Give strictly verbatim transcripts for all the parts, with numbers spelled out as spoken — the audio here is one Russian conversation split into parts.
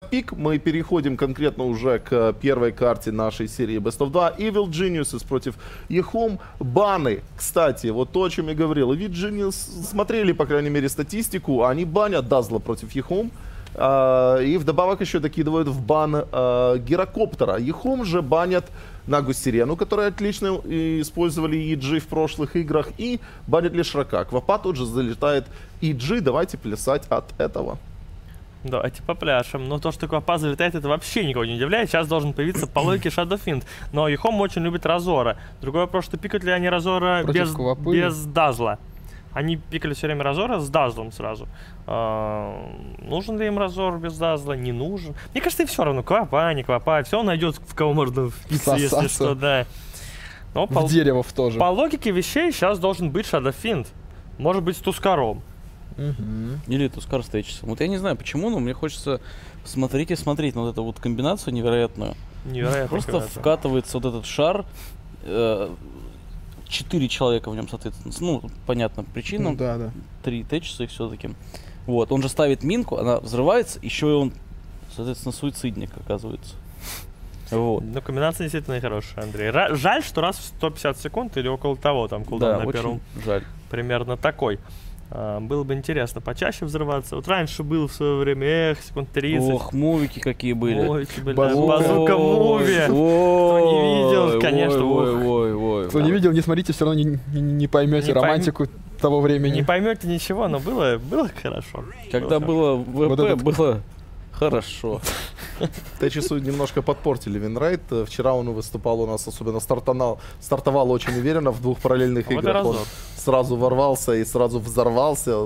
пик. Мы переходим конкретно уже к первой карте нашей серии Best of два. Evil Geniuses против eHome. Баны, кстати, вот то, о чем я говорил. Evil Genius смотрели, по крайней мере, статистику. Они банят Дазла против eHome. Uh, и вдобавок еще докидывают в бан uh, Гирокоптера. eHome же банят Нагу Сирену, которую отлично использовали и джи в прошлых играх, и банят лишь Рака. Квапа тут же залетает и джи. Давайте плясать от этого. Давайте попляшем. Но то, что Квапа залетает, это вообще никого не удивляет. Сейчас должен появиться по логике Shadow Fiend. Но eHome очень любит Разора. Другой вопрос, что пикают ли они Разора без, без Дазла. Они пикали все время Разора с Дазлом сразу. А, нужен ли им Разор без Дазла? Не нужен. Мне кажется, и все равно. Квапа, не Квапа. Все найдет, в кого можно впиться, если что, да. Но в по, дерево тоже. По логике вещей сейчас должен быть Shadow Fiend. Может быть, с Тускаром. Угу. Или Тускар с Тейчесом. Вот я не знаю почему, но мне хочется смотреть и смотреть на вот эту вот комбинацию невероятную. Невероятно. Просто комбинация. Вкатывается вот этот шар. Э Четыре человека в нем, соответственно. Ну, понятно, причина. Ну, да, да. Три Тейчеса и все-таки. Вот, он же ставит минку, она взрывается, еще и он, соответственно, суицидник оказывается. Вот. Ну, комбинация действительно хорошая, Андрей. Ра жаль, что раз в сто пятьдесят секунд или около того, там, кулдаун да, на первом. жаль. Примерно такой. А, было бы интересно почаще взрываться. Вот раньше был в свое время, эх, секунд тридцать. Ох, мувики какие были. Мувики были. Базука. Базука муви. Кто не видел, конечно. Ой, ой, ой. Кто не видел, не смотрите, все равно не, не, не поймете Не романтику пойм... того времени. Не поймете ничего, но было, было хорошо. Когда было ВП, вот этот... было хорошо. Тейчесу немножко подпортили винрейт. Вчера он выступал у нас, особенно стартовал, стартовал очень уверенно в двух параллельных вот играх. Он сразу ворвался и сразу взорвался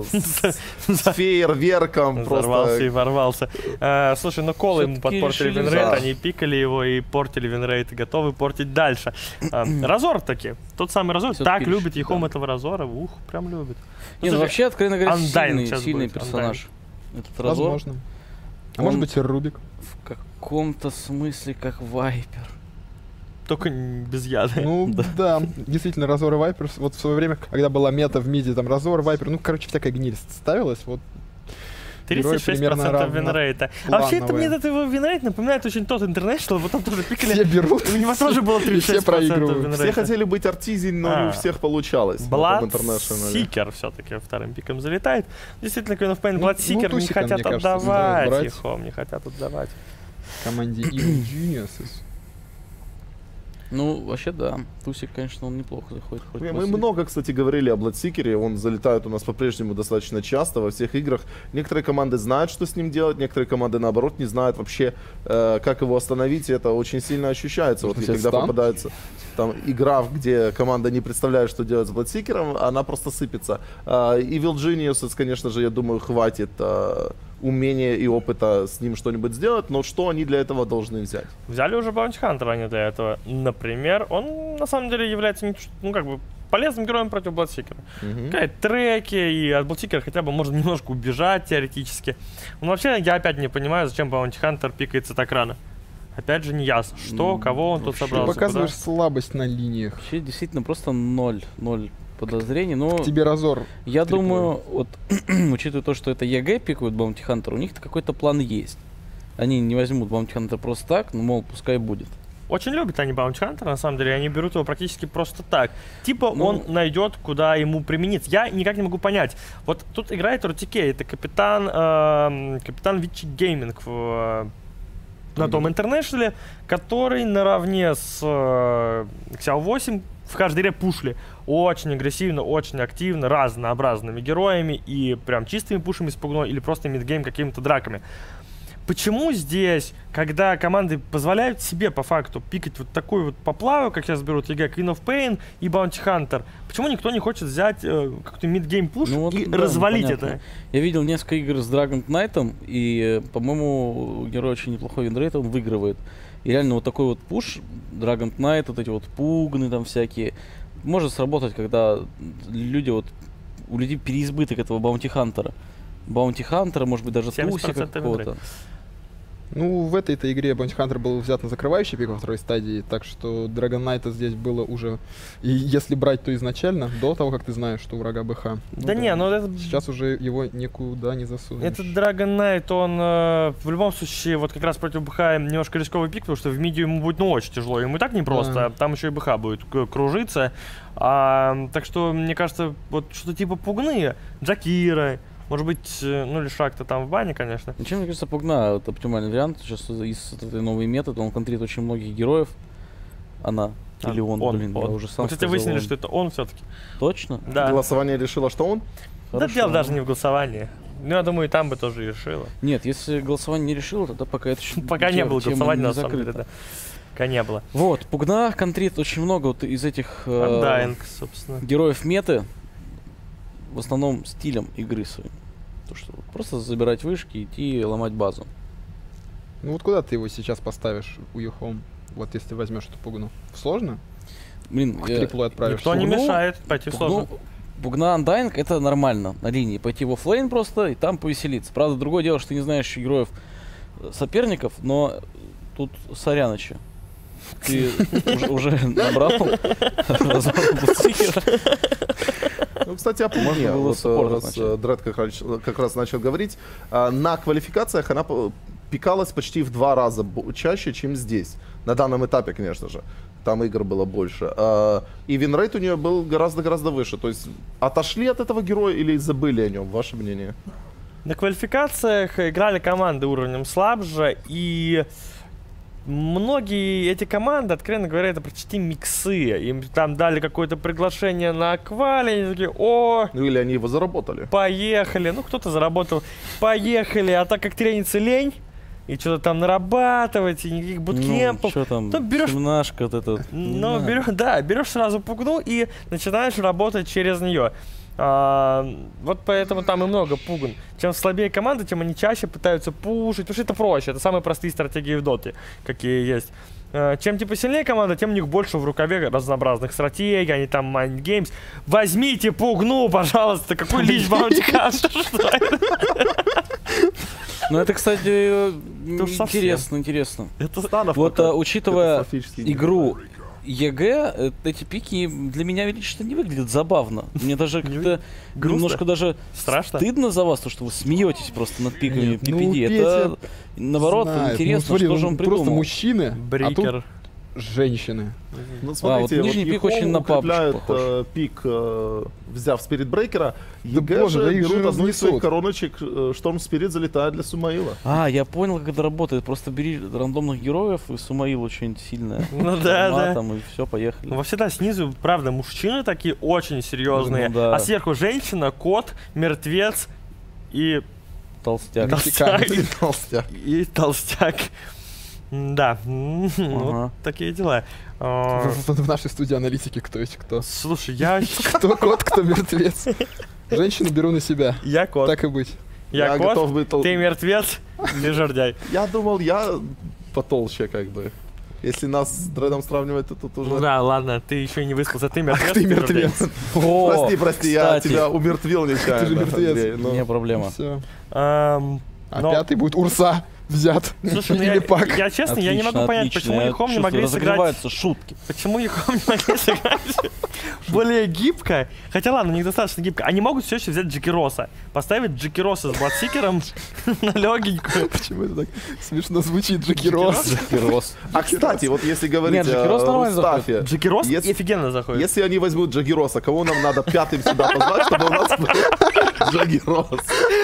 с фейерверком. Взорвался и ворвался. Слушай, ну колы ему подпортили винрейт, они пикали его и портили винрейт, и готовы портить дальше. Разор таки, тот самый Разор, так любит eHome этого Разора, ух, прям любит. Не, ну вообще, откровенно говоря, сильный персонаж. Возможно. А может быть, Рубик? В каком-то смысле как Вайпер. Только без яда. Ну да. да, действительно, Разор и Вайпер. Вот в свое время, когда была мета в миде, там Разор, Вайпер, ну, короче, всякая гниль ставилась. Вот. тридцать шесть процентов винрейта. А вообще, это мне этот его винрейт напоминает очень тот International, вот там тоже пикали. Все берут. У него тоже было тридцать шесть процентов винрейта. Все хотели быть артизин, но а. не у всех получалось. Bloodseeker все-таки вторым пиком залетает. Действительно, Queen of Pain, Bloodseeker ну, не хотят кажется, отдавать. eHome не хотят отдавать. Команде Evil Geniuses. Ну, вообще, да. Тусик, конечно, он неплохо заходит. Мы, мы много, кстати, говорили о Bloodseeker. Он залетает у нас по-прежнему достаточно часто во всех играх. Некоторые команды знают, что с ним делать, некоторые команды, наоборот, не знают вообще, э, как его остановить. И это очень сильно ощущается. Вот, когда стан? попадается там игра, где команда не представляет, что делать с Bloodseeker, она просто сыпется. Э, Evil Geniuses, конечно же, я думаю, хватит э, умения и опыта с ним что-нибудь сделать, но что они для этого должны взять? Взяли уже Bounty Hunter они для этого. Например, он на самом деле является не, ну, как бы полезным героем против Bloodseeker. Mm-hmm. Какие треки, и от Bloodseeker хотя бы можно немножко убежать теоретически. Но вообще я опять не понимаю, зачем Bounty Hunter пикается так рано. Опять же не ясно, что, кого он тут собрался. Ты показываешь куда? Слабость на линиях. Вообще действительно просто ноль, ноль подозрений, но... Тебе Разор. Я думаю, вот, учитывая то, что это ЕГЭ пикают Bounty Hunter, у них какой-то план есть. Они не возьмут Bounty Hunter просто так, но, мол, пускай будет. Очень любят они Bounty Hunter, на самом деле, они берут его практически просто так. Типа ну, он найдет, куда ему применить. Я никак не могу понять. Вот тут играет эр ти кей, это капитан, э, капитан Вичи Гейминг в... на том Интернешнале, который наравне с э, Ксяо восемь в каждой игре пушли очень агрессивно, очень активно, разнообразными героями и прям чистыми пушами с пугной или просто мидгейм какими-то драками. Почему здесь, когда команды позволяют себе по факту пикать вот такую вот поплаву, как сейчас берут ЕГЭ, Queen of Pain и Bounty Hunter, почему никто не хочет взять э, какой-то мидгейм пуш ну, вот, и да, развалить ну, это? Я видел несколько игр с Dragon Knight'ом, и, по-моему, герой очень неплохой винрейт, он выигрывает. И реально вот такой вот пуш, Dragon Knight, вот эти вот пугны там всякие, может сработать, когда люди вот, у людей переизбыток этого Bounty Hunter. Bounty Hunter, может быть, даже Тусика какого-то. Ну, в этой-то игре Bounty Hunter был взят на закрывающий пик во второй стадии, так что Dragon Knight здесь было уже... И если брать, то изначально, до того, как ты знаешь, что у врага БХ. Ну, Да не, ну это... Сейчас уже его никуда не засунешь. Этот Dragon Knight, он э, в любом случае, вот как раз против БХ немножко рисковый пик, потому что в миди ему будет, ну, очень тяжело. Ему и так непросто, Да. а там еще и БХ будет к- кружиться. А, так что, мне кажется, вот что-то типа Пугны, Джакира, может быть, э, ну или Шак-то там в бане, конечно. Чем, мне кажется, Пугна это оптимальный вариант. Сейчас из этой новой методы он контрит очень многих героев. Она. А, Или он, он, блин, он. я уже сам Мы, кстати, сказал, выяснили, он. что это он все-таки. Точно? Да. Голосование решило, что он? Да Хорошо. дело даже не в голосовании. Ну, я думаю, и там бы тоже решила. Нет, если голосование не решило, тогда пока это еще Пока не тема- было тема голосования, не на самом деле, закрыта. да. Пока не было. Вот, Пугна контрит очень много вот из этих э, Undying, собственно. героев меты, в основном стилем игры своим. То, что просто забирать вышки, идти ломать базу. Ну вот куда ты его сейчас поставишь у Юхом? Вот если возьмешь эту Пугну. Сложно? Блин, К я- триплу отправишь. Никто не Пугну- мешает, пойти сложно. Пугну, Пугна Undying это нормально на линии. Пойти в оффлейн просто и там повеселиться. Правда, другое дело, что ты не знаешь героев э, соперников, но тут соряночи. Ты уже- уже набрал разворот Бутсикера. Ну, кстати, о Пугне. Можно было Вот, саппорта раз начать. э, Дред как раз, как раз начал говорить. а, На квалификациях она п- пикалась почти в два раза бо- чаще, чем здесь. На данном этапе, конечно же. Там игр было больше. А, И винрейт у нее был гораздо-гораздо выше. То есть отошли от этого героя или забыли о нем? Ваше мнение? На квалификациях играли команды уровнем слабже, и многие эти команды, откровенно говоря, это почти миксы. Им там дали какое-то приглашение на квали, они такие: о, Ну или они его заработали? поехали. Ну, кто-то заработал. Поехали. А так как тренится лень, и что-то там нарабатывать, и никаких буткемпов. что там, Ну, берешь- семнашка вот это. Ну, берешь, да, берешь сразу Пугну и начинаешь работать через нее. А, вот поэтому там и много Пугн. Чем слабее команда, тем они чаще пытаются пушить, потому что это проще. Это самые простые стратегии в доте, какие есть. А, чем типа сильнее команда, тем у них больше в рукаве разнообразных стратегий, они там mind games. Возьмите Пугну, пожалуйста, какой лич Bounty Hunter, что это? Ну это, кстати, э, уж совсем. интересно, интересно. Это Станов Вот пока а, учитывая катастрофически не игру ЕГЭ, э, эти пики для меня лично не выглядят забавно. Мне даже как-то грустно? немножко даже страшно. стыдно за вас, то, что вы смеетесь просто над пиками Нет, ну, пи пи ди. Петя Это, наоборот, знает. Ну, интересно, смотри, что ну, же он просто придумал. мужчины, а Брикер. тут женщины. Ну, А, смотрите, вот нижний вот пик очень Ехом на папочку укрепляет, похож. э, пик, э, взяв Спирит Брейкера. Да ЕГЭ боже, же да их же берут одну из своих разнесут. короночек, э, Шторм Спирит залетает для Сумаила. А, я понял, как это работает. Просто бери рандомных героев и Сумаилу что-нибудь сильное. Ну да, да. Там и все, поехали. Ну, вообще, да, снизу, правда, мужчины такие очень серьезные, Ну, да. а сверху женщина, кот, мертвец и Толстяк. толстяк. И толстяк. И толстяк. Да, м, вот Ага. такие дела. А, В, в- в нашей студии аналитики кто есть кто. Слушай, я, Кто кот, кто мертвец. Женщину беру на себя. я кот, Так и быть. я, Я кот, готов быть тол- ты мертвец, ты жердяй. Я думал, я потолще, как бы. Если нас с Дредом сравнивать, то тут уже... Ну да, ладно, ты еще и не выспался, ты мертвец. Ты жердяй. мертвец. О, Прости, прости, я кстати, тебя умертвил нечаянно. Ты же мертвец. Андрей, но- Не проблема. Все. Ам, А но- пятый будет Урса взят. Слушай, ну Или я, Пак. я честно, я не могу Отлично, понять, отлично. почему Я Ехом не чувствую, могли сыграть... разогреваются шутки. Почему Ехом не могли сыграть более гибко? Хотя ладно, у них достаточно гибко. Они могут все еще взять Джекироса. Поставить Джекироса с Бладсикером на легенькую. Почему это так смешно звучит, Джеки Росс? Джекирос. А кстати, вот если говорить Нет, Джекирос о нормально Рустафе, Джекирос Если- офигенно заходит. если они возьмут Джагироса, кого нам надо пятым сюда позвать, чтобы у нас был Джагирос?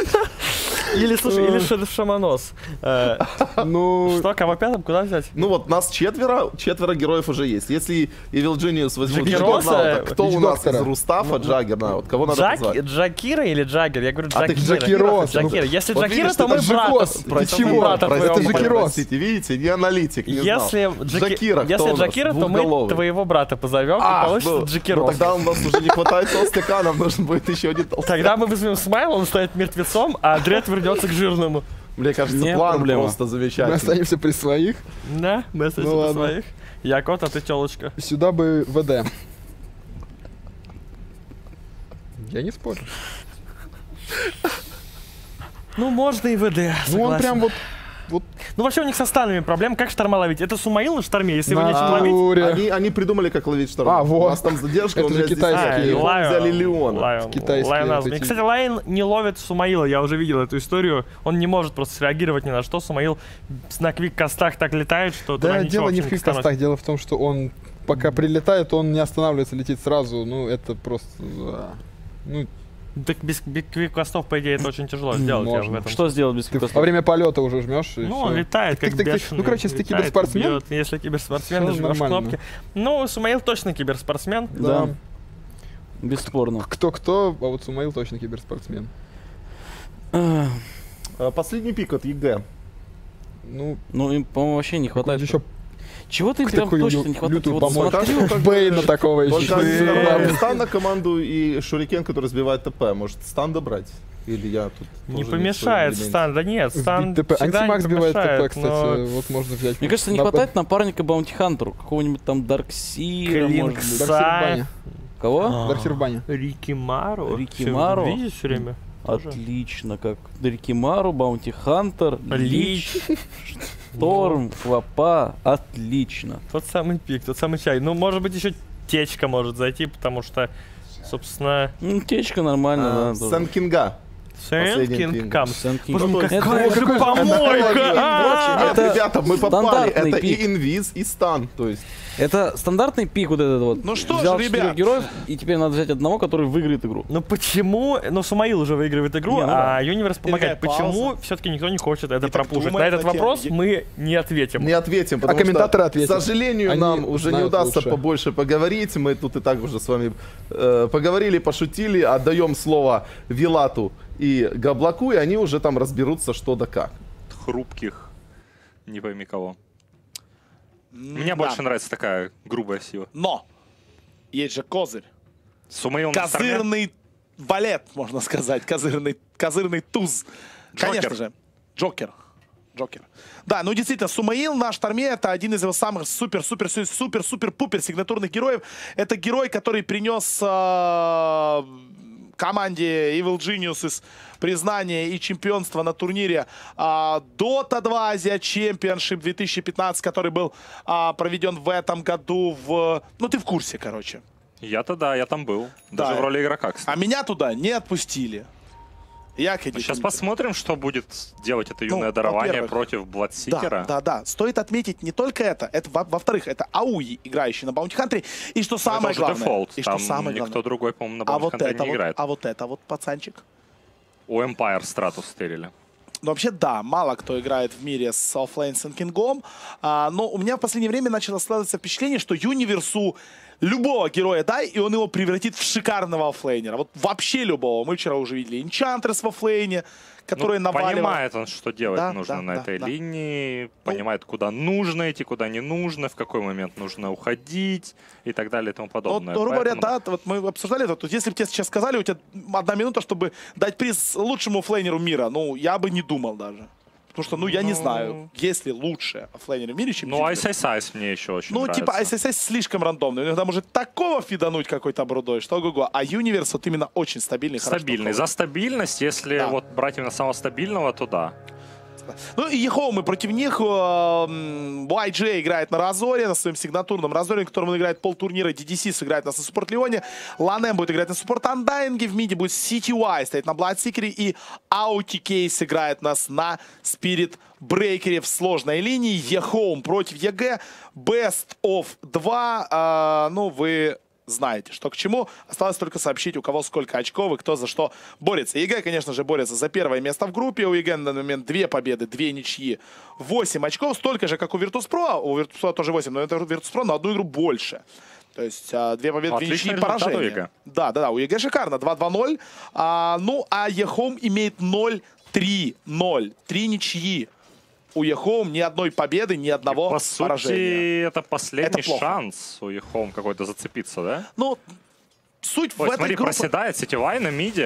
Или, слушай, или Ша- Шаманос. Э, Ну, Что, кого пятым, куда взять? Ну вот, нас четверо, четверо героев уже есть. Если Evil Genius возьмут Джаггероса, Джаггернаута, кто у нас Вич-доктора. из Рустафа Джаггернаут? Кого надо Джак, позвать? Джакира или Джаггер? Я говорю А ты Джакира. Джакирос, ну, Джакира. Если вот Джакира, видишь, то это мы брата. Джекос. Ты Простите, чего? брата простите, твоего. Джакирос. простите, видите, не аналитик, не знал. Если, Джаки- Джакира, кто если у нас? Джакира, то мы Двухголовый. твоего брата позовем, и А, получится ну, ну Джакирос. тогда у нас уже не хватает толстяка, нам нужен будет еще один толстяк. Тогда мы возьмем Смайл, он станет мертвецом, а Дред вернется к жирному. Мне кажется, Не план проблема. просто мы замечательный. останемся при своих. Да, мы остаемся Ну при ладно. своих. Я кот, а ты телочка. Сюда бы ВД. Я не спорю. Ну, можно и ВД, Ну он согласен. прям вот, вот Ну, вообще у них со станами проблем. Как шторма ловить? Это Сумаил на шторме, если его нечем ловить? Натуре. Они, они придумали, как ловить шторм. А, вот. У нас там задержка, Это у же меня здесь китайские. Лион, Лайон- взяли Леона. Лайон- Китайские Лайон вот Азм. И, эти. кстати, Лайн не ловит Сумаила, я уже видел эту историю. Он не может просто среагировать ни на что. Сумаил на квик-кастах так летает, что туда Да, ничего дело не вообще в не квик-кастах, становится. дело в том, что он пока прилетает, он не останавливается, летит сразу. Ну, это просто... а, Ну, Так без, без квик-кастов, по идее, это очень тяжело сделать. я Можно. в этом Что сделать без ты квикастов? во время полета уже жмешь. и Ну, всё. он летает, как Тык, тык, тык. бешеный. Ну, короче, если ты летает, киберспортсмен, бьет. Если киберспортсмен, ты всё жмешь нормально. кнопки. Ну, Сумаил точно киберспортсмен. Да. Да. Бесспорно. Кто-кто, а вот Сумаил точно киберспортсмен. Ах, А, Последний пик от ЕГЭ. Ну, Ну, им, по-моему, вообще не хватает. еще Чего ты прям такую точно лю- не хватает? лютую Вот помойку. Так смотрю, что как бы Бейна такого еще. Только Э. стан на команду и Шурикен, который сбивает ТП. Может, стан добрать? Или я тут Не тоже помешает в своем стан, да нет, стан ТП. всегда Антимаг не сбивает помешает, ТП, кстати, но вот можно взять. Мне кажется, не На- хватает напарника Баунти Хантеру. Какого-нибудь там Дарксира, Клинк может быть. Дарксир в бане. Кого? Дарксир в бане. Рикимару. Рикимару? Всё, видишь все время? Тоже. Отлично, как Рикимару, Баунти Хантер, Лич, Лич. Торм, Квапа. Отлично. Тот самый пик, тот самый чай. Ну, может быть, еще течка может зайти, потому что, собственно, Ну, течка нормально, А, да. тоже. Сэн Кинга. Последний Сэнкинг пинг. Камс. Сэнкинг. Боже мой, Ну, то есть- какая же какой же- помойка! Нет, Это ребята, мы попали. стандартный Это пик. и инвиз, и стан. То есть Это стандартный пик вот этот вот. Ну что ж, Взял ребят. четырех героев, и теперь надо взять одного, который выиграет игру. Ну почему? Ну, Сумаил уже выигрывает игру, Не, ну да. а Юниверс помогает. Какая Почему все-таки никто не хочет это И так пропушить? На думает этот на тему. вопрос мы не ответим. не ответим, потому А комментаторы что, ответят. к сожалению, Они нам уже не знают удастся лучше. побольше поговорить. Мы тут и так уже с вами э, поговорили, пошутили. Отдаем слово Вилату и Габлаку, и они уже там разберутся, что да как. Хрупких, не пойми кого. М, Мне да. больше нравится такая грубая сила. Но есть же козырь. Сумаил на стороне. Козырный валет, можно сказать. Козырный, козырный туз. Джокер. Конечно же. Джокер. Джокер. Да, ну действительно, Сумаил на шторме это один из его самых супер-супер-супер-супер-пупер сигнатурных героев. Это герой, который принес э, команде Evil Geniuses признание и чемпионство на турнире а, Дота два Asia Championship две тысячи пятнадцать, который был а, проведен в этом году в... Ну, ты в курсе, короче. Я-то да, я там был. Да. Даже в роли игрока, кстати. А меня туда не отпустили. Я, конечно, Сейчас не- посмотрим, что будет делать это Ну, юное дарование во-первых, против Бладсикера. Да, да, да. Стоит отметить не только это. Это во- во-вторых, это Ауи, играющий на Баунти Хантере. И что самое это уже главное. дефолт. И что Там самое никто главное. другой, по-моему, на А Bounty вот Hunter это не вот, играет. а вот это вот пацанчик. У Empire стратус стерили. Ну, вообще, да, мало кто играет в мире с оффлейн Сэнкингом. А, но у меня в последнее время начало складываться впечатление, что Юниверсу любого героя дай, и он его превратит в шикарного оффлейнера. Вот вообще любого. Мы вчера уже видели Энчантрес в оффлейне, который Ну, наваливал. понимает он, что делать Да, нужно да, на да, этой да. линии, понимает, куда нужно идти, куда не нужно, в какой момент нужно уходить и так далее и тому Ну, подобное. грубо говоря, Поэтому- да, вот мы обсуждали это. То есть, если бы тебе сейчас сказали, у тебя одна минута, чтобы дать приз лучшему оффлейнеру мира, ну, я бы не думал даже. Потому что, ну, я не Ну. знаю, есть ли лучший оффлейнер в мире, чем Ну, Юниверс. Ice Ice Ice мне еще очень Ну, нравится. типа, эс эс эс слишком рандомный. Иногда может такого фидануть какой-то брудой, что ого-го. А Юниверс вот именно очень стабильный. хорошо Стабильный. ходит. За стабильность, если Да. вот брать именно самого стабильного, то да. Ну и Ехоумы против них. эм, уай джей играет на Разоре, на своем сигнатурном Разоре, на котором он играет полтурнира. ди ди си сыграет на суппорт Леоне. Ланем будет играть на суппорт Андайнге. В миде будет си ти уай стоять на Бладсикере. И Аутикей сыграет нас на Спирит Брейкере в сложной линии. Ехоум против ЕГЭ. Best of два. А, ну, вы знаете, что к чему. Осталось только сообщить, у кого сколько очков и кто за что борется. ЕГЭ, конечно же, борется за первое место в группе. У ЕГЭ на данный момент две победы, две ничьи, восемь очков. Столько же, как у Virtus.pro. У Virtus.pro тоже восемь, но это Virtus.pro на одну игру больше. То есть а, две победы, две Отличный ничьи и результат у поражения. ЕГЭ. Да, да, да, у ЕГЭ шикарно. два-два ноль. А, ну, а Ехом имеет ноль-три ноль. Три ничьи. У Ехом ни одной победы, ни одного По поражения. сути, это последний Это плохо. шанс у Ехом какой-то зацепиться, да? Ну, суть Ой, в этой смотри, группе... проседает Сетевай на миде.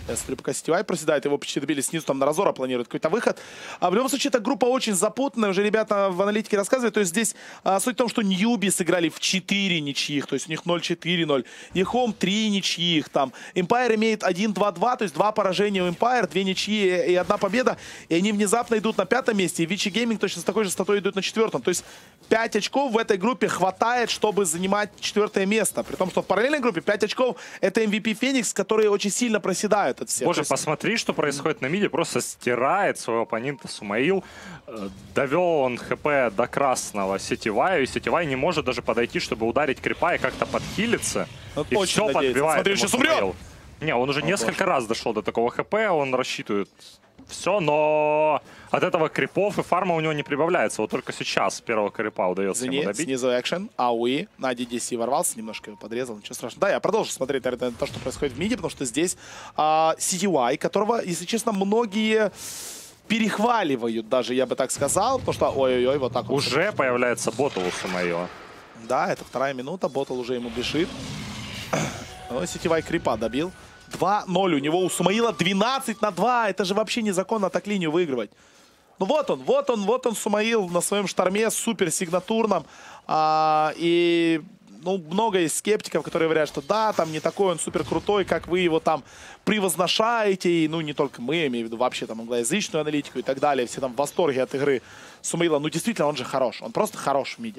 Я смотрю, пока Сетевай проседает, его почти добили снизу, там на Разора планирует какой-то выход. А в любом случае, эта группа очень запутанная, уже ребята в аналитике рассказывают. То есть здесь а, суть в том, что Ньюби сыграли в четыре ничьих, то есть у них ноль четыре ноль. Ехом три ничьих, там. Empire имеет один два два, то есть два поражения у Empire, две ничьи и одна победа. И они внезапно идут на пятом месте, и Вичи Гейминг точно с такой же статой идут на четвертом. То есть пять очков в этой группе хватает, чтобы занимать четвертое место. При том, что в параллельной группе пять очков это эм ви пи Феникс, которые очень сильно проседают от всех. Боже, есть... посмотри, что происходит на миде. Просто стирает своего оппонента Сумаил. Довел он хп до красного Сетеваю, и Сетевай не может даже подойти, чтобы ударить крипа и как-то подхилиться. Ну, и все подбивает. Смотри, сейчас умрет! Не, он уже О, несколько боже. раз дошел до такого хп, он рассчитывает все, но от этого крипов и фарма у него не прибавляется. Вот только сейчас первого крипа удается Извини, ему добить. Снизу экшен, ауи на ди ди си ворвался, немножко его подрезал, ничего страшного. Да, я продолжу смотреть на то, что происходит в миде, потому что здесь а, си ти уай, которого, если честно, многие перехваливают даже, я бы так сказал, потому что ой-ой-ой, вот так вот. Уже вот появляется ботл у Сумаила. Да, это вторая минута, ботл уже ему бежит. Но си ти уай крипа добил. два ноль у него, у Сумаила двенадцать на два. Это же вообще незаконно так линию выигрывать. Ну вот он, вот он, вот он Сумаил на своем шторме, супер сигнатурном. А, и ну, много есть скептиков, которые говорят, что да, там не такой он супер крутой, как вы его там превозношаете. И, ну не только мы, я имею в виду вообще там англоязычную аналитику и так далее. Все там в восторге от игры Сумаила. Ну действительно, он же хорош. Он просто хорош в миде.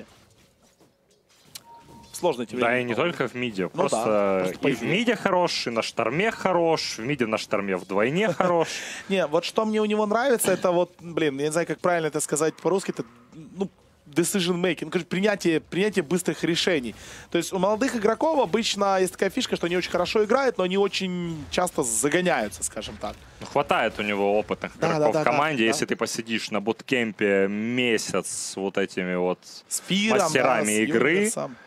Сложно тебе. Да, и не только в миде. Ну, просто, да, просто и в миде хорош, и на шторме хорош, в миде на шторме вдвойне хорош. Не, вот что мне у него нравится, это вот, блин, я не знаю, как правильно это сказать по-русски, это, ну, decision making, ну, принятие, принятие быстрых решений. То есть у молодых игроков обычно есть такая фишка, что они очень хорошо играют, но они очень часто загоняются, скажем так. Ну, хватает у него опытных да, игроков да, да, в команде, да, если да. ты посидишь на буткемпе месяц с вот этими вот с Фиром, мастерами да, с игры. Юнгерсом.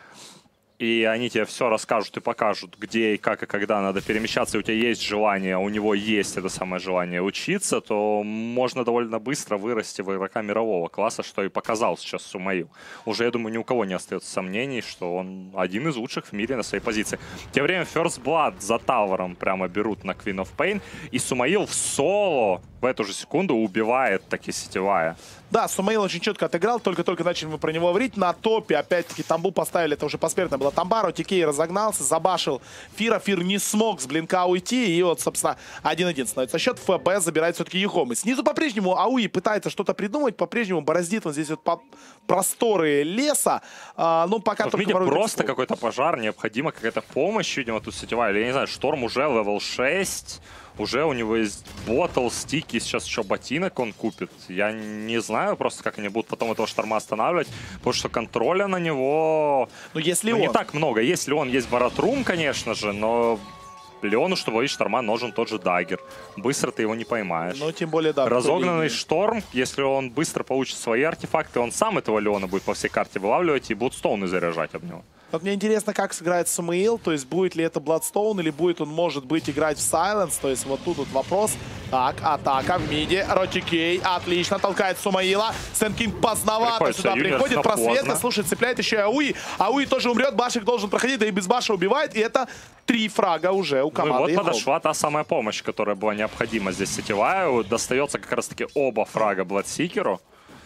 И они тебе все расскажут и покажут, где и как и когда надо перемещаться, и у тебя есть желание, у него есть это самое желание учиться, то можно довольно быстро вырасти в игрока мирового класса, что и показал сейчас Сумаил. Уже, я думаю, ни у кого не остается сомнений, что он один из лучших в мире на своей позиции. Тем временем First Blood за тавером прямо берут на Queen of Pain, и Сумаил в соло в эту же секунду убивает таки Сетевая. Да, Сумаил очень четко отыграл, только-только начали мы про него говорить. На топе опять-таки тамбу поставили, это уже посмертно было Тамбару. Тикей разогнался, забашил Фира. Фир не смог с блинка уйти. И вот, собственно, один-один становится счет. ФБ забирает все-таки Ехом. И снизу по-прежнему Ауи пытается что-то придумать. По-прежнему бороздит он здесь вот по просторы леса. А, ну, пока вот только просто какой-то пожар, необходима какая-то помощь, видимо, тут Сетевая. Или, я не знаю, Шторм уже левел шесть. Уже у него есть ботл, стики, сейчас еще ботинок он купит. Я не знаю просто, как они будут потом этого Шторма останавливать, потому что контроля на него ну, если ну, он... не так много. Если он есть Баратрум, конечно же, но Леону, чтобы ловить Шторма, нужен тот же даггер. Быстро ты его не поймаешь. Ну, тем более, да. Разогнанный Шторм, если он быстро получит свои артефакты, он сам этого Леона будет по всей карте вылавливать и Блудстоуны заряжать об него. Вот мне интересно, как сыграет Сумаил, то есть будет ли это Bloodstone, или будет он, может быть, играть в Silence, то есть вот тут вот вопрос. Так, атака в миде, Ротикей отлично толкает Сумаила, Сенкинг поздновато приходит сюда приходит, просветка, слушай, цепляет еще и Ауи, Ауи тоже умрет, Башик должен проходить, да и без Баша убивает, и это три фрага уже у команды. Ну и вот Ехом. Подошла та самая помощь, которая была необходима здесь Сетевая, достается как раз таки оба фрага Бладсикеру.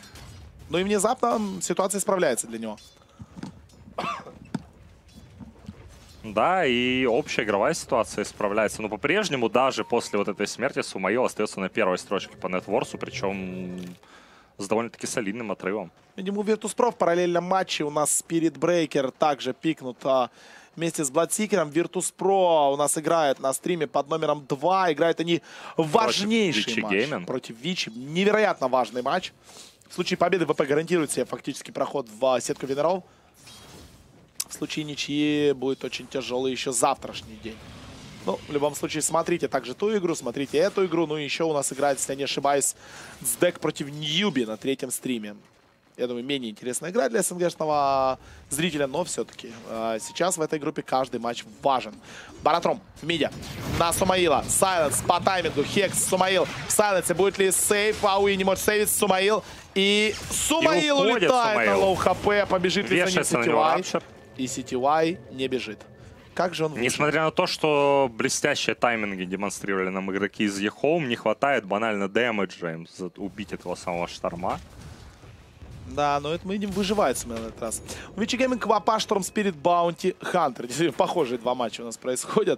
Ну и внезапно ситуация исправляется для него. Да, и общая игровая ситуация справляется. Но по-прежнему, даже после вот этой смерти, Сумаил остается на первой строчке по нетворсу, причем с довольно-таки солидным отрывом. Видимо, у Virtus.pro в параллельном матче у нас Spirit Breaker также пикнут а, вместе с Bloodseeker. Virtus.pro у нас играет на стриме под номером два. Играют они важнейший матч Gaming. против Вичи. Невероятно важный матч. В случае победы ВП гарантирует себе фактически проход в сетку винеров. В случае ничьи будет очень тяжелый еще завтрашний день. Ну, в любом случае, смотрите также ту игру, смотрите эту игру. Ну и еще у нас играет, если я не ошибаюсь, Сдек против Ньюби на третьем стриме. Я думаю, менее интересная игра для СНГшного зрителя, но все-таки э, сейчас в этой группе каждый матч важен. Баратром в миде на Сумаила. Сайленс по таймингу. Хекс, Сумаил. В Сайленсе будет ли сейф? Ауи не может сейвить. Сумаил. И Сумаил улетает Сумаил. На лоу хп. Побежит ли за ним Сетевай. И Сетевай не бежит. Как же он выжил? Несмотря на то, что блестящие тайминги демонстрировали нам игроки из eHome, не хватает банально дэмэджа им за- убить этого самого Шторма. Да, но это мы видим, выживает Сумейл на этот раз. У Вичи Гейминг, Квапа, Шторм Спирит, Баунти, Хантер. Действительно, похожие два матча у нас происходят.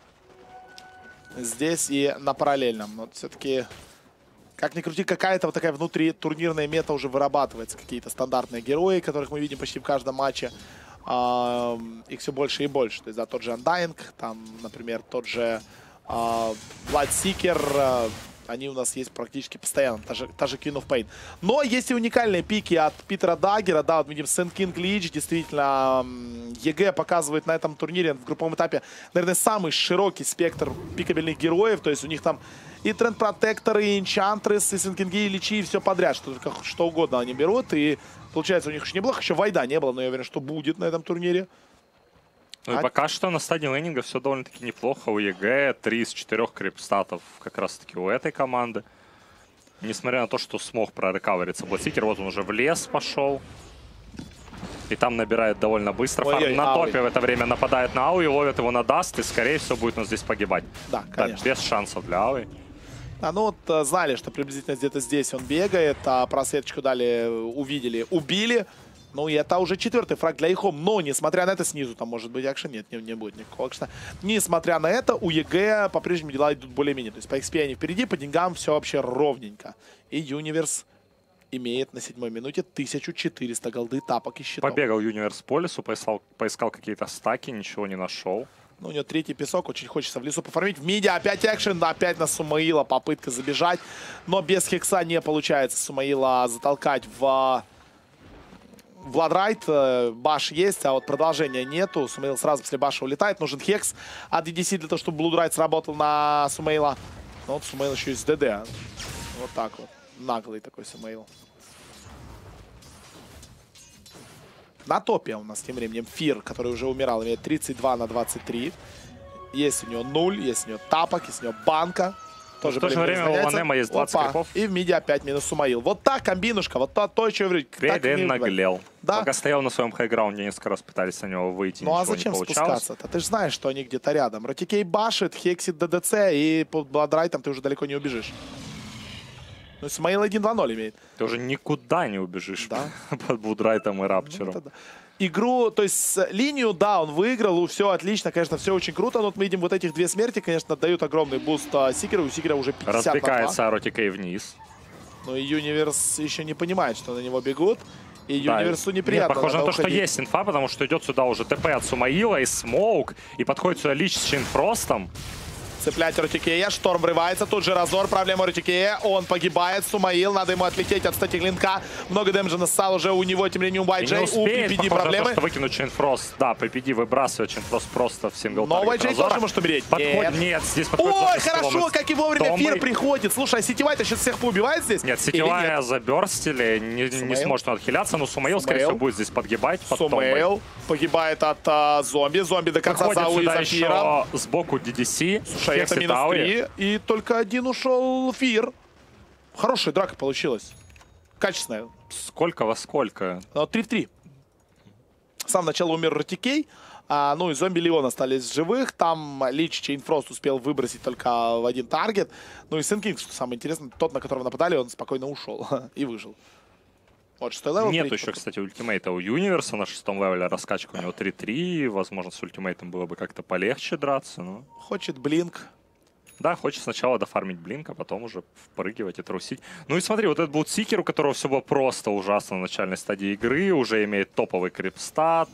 Здесь и на параллельном. Вот все-таки, как ни крути, какая-то вот такая внутри турнирная мета уже вырабатывается. Какие-то стандартные герои, которых мы видим почти в каждом матче. А, их все больше и больше. То есть, да, тот же Undying, там, например, тот же а, Bloodseeker, а, они у нас есть практически постоянно, та же, та же Queen of Pain. Но есть и уникальные пики от Питера Даггера, да, вот видим Сент Кинг Лич, действительно, ЕГЭ показывает на этом турнире в групповом этапе, наверное, самый широкий спектр пикабельных героев, то есть у них там и Тренд Протекторы, и Энчантрес, и Сент Кинги, и Личи, и все подряд, что, что угодно они берут, и получается у них очень неплохо, еще Вайда не было, но я уверен, что будет на этом турнире. Ну и А- пока что на стадии лейнинга все довольно-таки неплохо. У ЕГЭ три из четырех крипстатов как раз-таки у этой команды. Несмотря на то, что смог прорекавериться Bloodseeker, вот он уже в лес пошел. И там набирает довольно быстро. Ой-ой, Фарм на Ауи. топе в это время нападает на Ауи, ловит его на даст, и скорее всего будет он здесь погибать. Да, Да, конечно. без шансов для Ауи. А, ну вот э, знали, что приблизительно где-то здесь он бегает, а просветочку дали, э, увидели, убили. Ну и это уже четвертый фраг для eHome. Но несмотря на это, снизу там может быть экшен. Нет, не, не будет никакого экшена. Несмотря на это, у ЕГЭ по-прежнему дела идут более-менее. То есть по икс пи они впереди, по деньгам все вообще ровненько. И Юниверс имеет на седьмой минуте тысячу четыреста голды, тапок и щитов. Побегал Юниверс по лесу, поискал, поискал какие-то стаки, ничего не нашел. Ну, у него третий песок, очень хочется в лесу пофармить. В миде опять экшен, опять на Сумаила попытка забежать. Но без хекса не получается Сумаила затолкать в Владрайт. Баш есть, а вот продолжения нету. Сумаил сразу после баша улетает. Нужен хекс от ди ди си для того, чтобы Блудрайт сработал на Сумаила. Но вот Сумаил еще и с ДД. Вот так вот. Наглый такой Сумаил. На топе у нас тем временем Фир, который уже умирал, имеет тридцать два на двадцать три. Есть у него нуль, есть у него тапок, есть у него банка. Тоже в то же время у Ланема есть двадцать Опа. крипов. И в миде опять минус Сумаил. Вот так комбинушка, вот то, то о чем я говорю. Так Бейден умеют говорить. наглел. Да. Пока стоял на своем хайграунде, несколько раз пытались на него выйти, Ну а ничего зачем не получалось. спускаться-то? Ты же знаешь, что они где-то рядом. Ротикей башит, хексит ДДЦ, и под Бладрайтом ты уже далеко не убежишь. Ну, Сумаил один два ноль имеет. Ты уже никуда не убежишь Да. под Будрайтом и Ну, Рапчером. это да. Игру, то есть с- линию, да, он выиграл, все отлично, конечно, все очень круто, но вот мы видим вот этих две смерти, конечно, дают огромный буст а, Сикеру, у Сикера уже пятьдесят на два. Развлекается Ротикей вниз. Ну и Юниверс еще не понимает, что на него бегут, и Да, Юниверсу нет, неприятно. похоже надо на то, что уходить. есть инфа, потому что идет сюда уже ТП от Сумаила и Смоук, и подходит сюда Лич с Чинфростом. Цеплять Ротикея, Шторм врывается, тут же разор, проблема Ротикея, он погибает, Сумаил, надо ему отлететь от статик линка, много дэмэджа нассал уже у него, тем временем у И вай не джей, у успеет, пи пи ди похоже на то, проблемы. что выкинуть Чинфрост. Да, пи пи ди выбрасывает Чинфрост просто в сингл Но таргет вай джей разора. тоже может умереть. Подходит, Нет. нет, здесь подходит Ой, Зока с хорошо, Томой. как и вовремя Томой. Фир приходит. Слушай, а сетевая-то сейчас всех поубивает здесь? Нет, Или сетевая нет? заберстили, не, не Сумейл. сможет он отхиляться, но Сумаил, скорее Сумейл. всего, будет здесь подгибать под Томбой. Сумейл погибает от а, зомби. Зомби до конца Подходит зауи сюда за Фиром. еще сбоку ди ди си. Слушай, это Хексит минус Ауи. три. И только один ушел Фир. Хорошая драка получилась. Качественная. Сколько во сколько? Но три в три. С самого начала умер Ротикей. А, ну и зомби Леон остались в живых. Там Лич Чейнфрост успел выбросить только в один таргет. Ну и Сен Кинг, что самое интересное, тот, на которого нападали, он спокойно ушел и выжил. Вот шестой левел. Нет третий еще, подход. кстати, ультимейта у Юниверса на шестом левеле. Раскачка у него три три. Возможно, с ультимейтом было бы как-то полегче драться. Но... Хочет Блинк. Да, хочет сначала дофармить блинк, а потом уже впрыгивать и трусить. Ну и смотри, вот этот Блудсикер, у которого все было просто ужасно на начальной стадии игры, уже имеет топовый крипстат.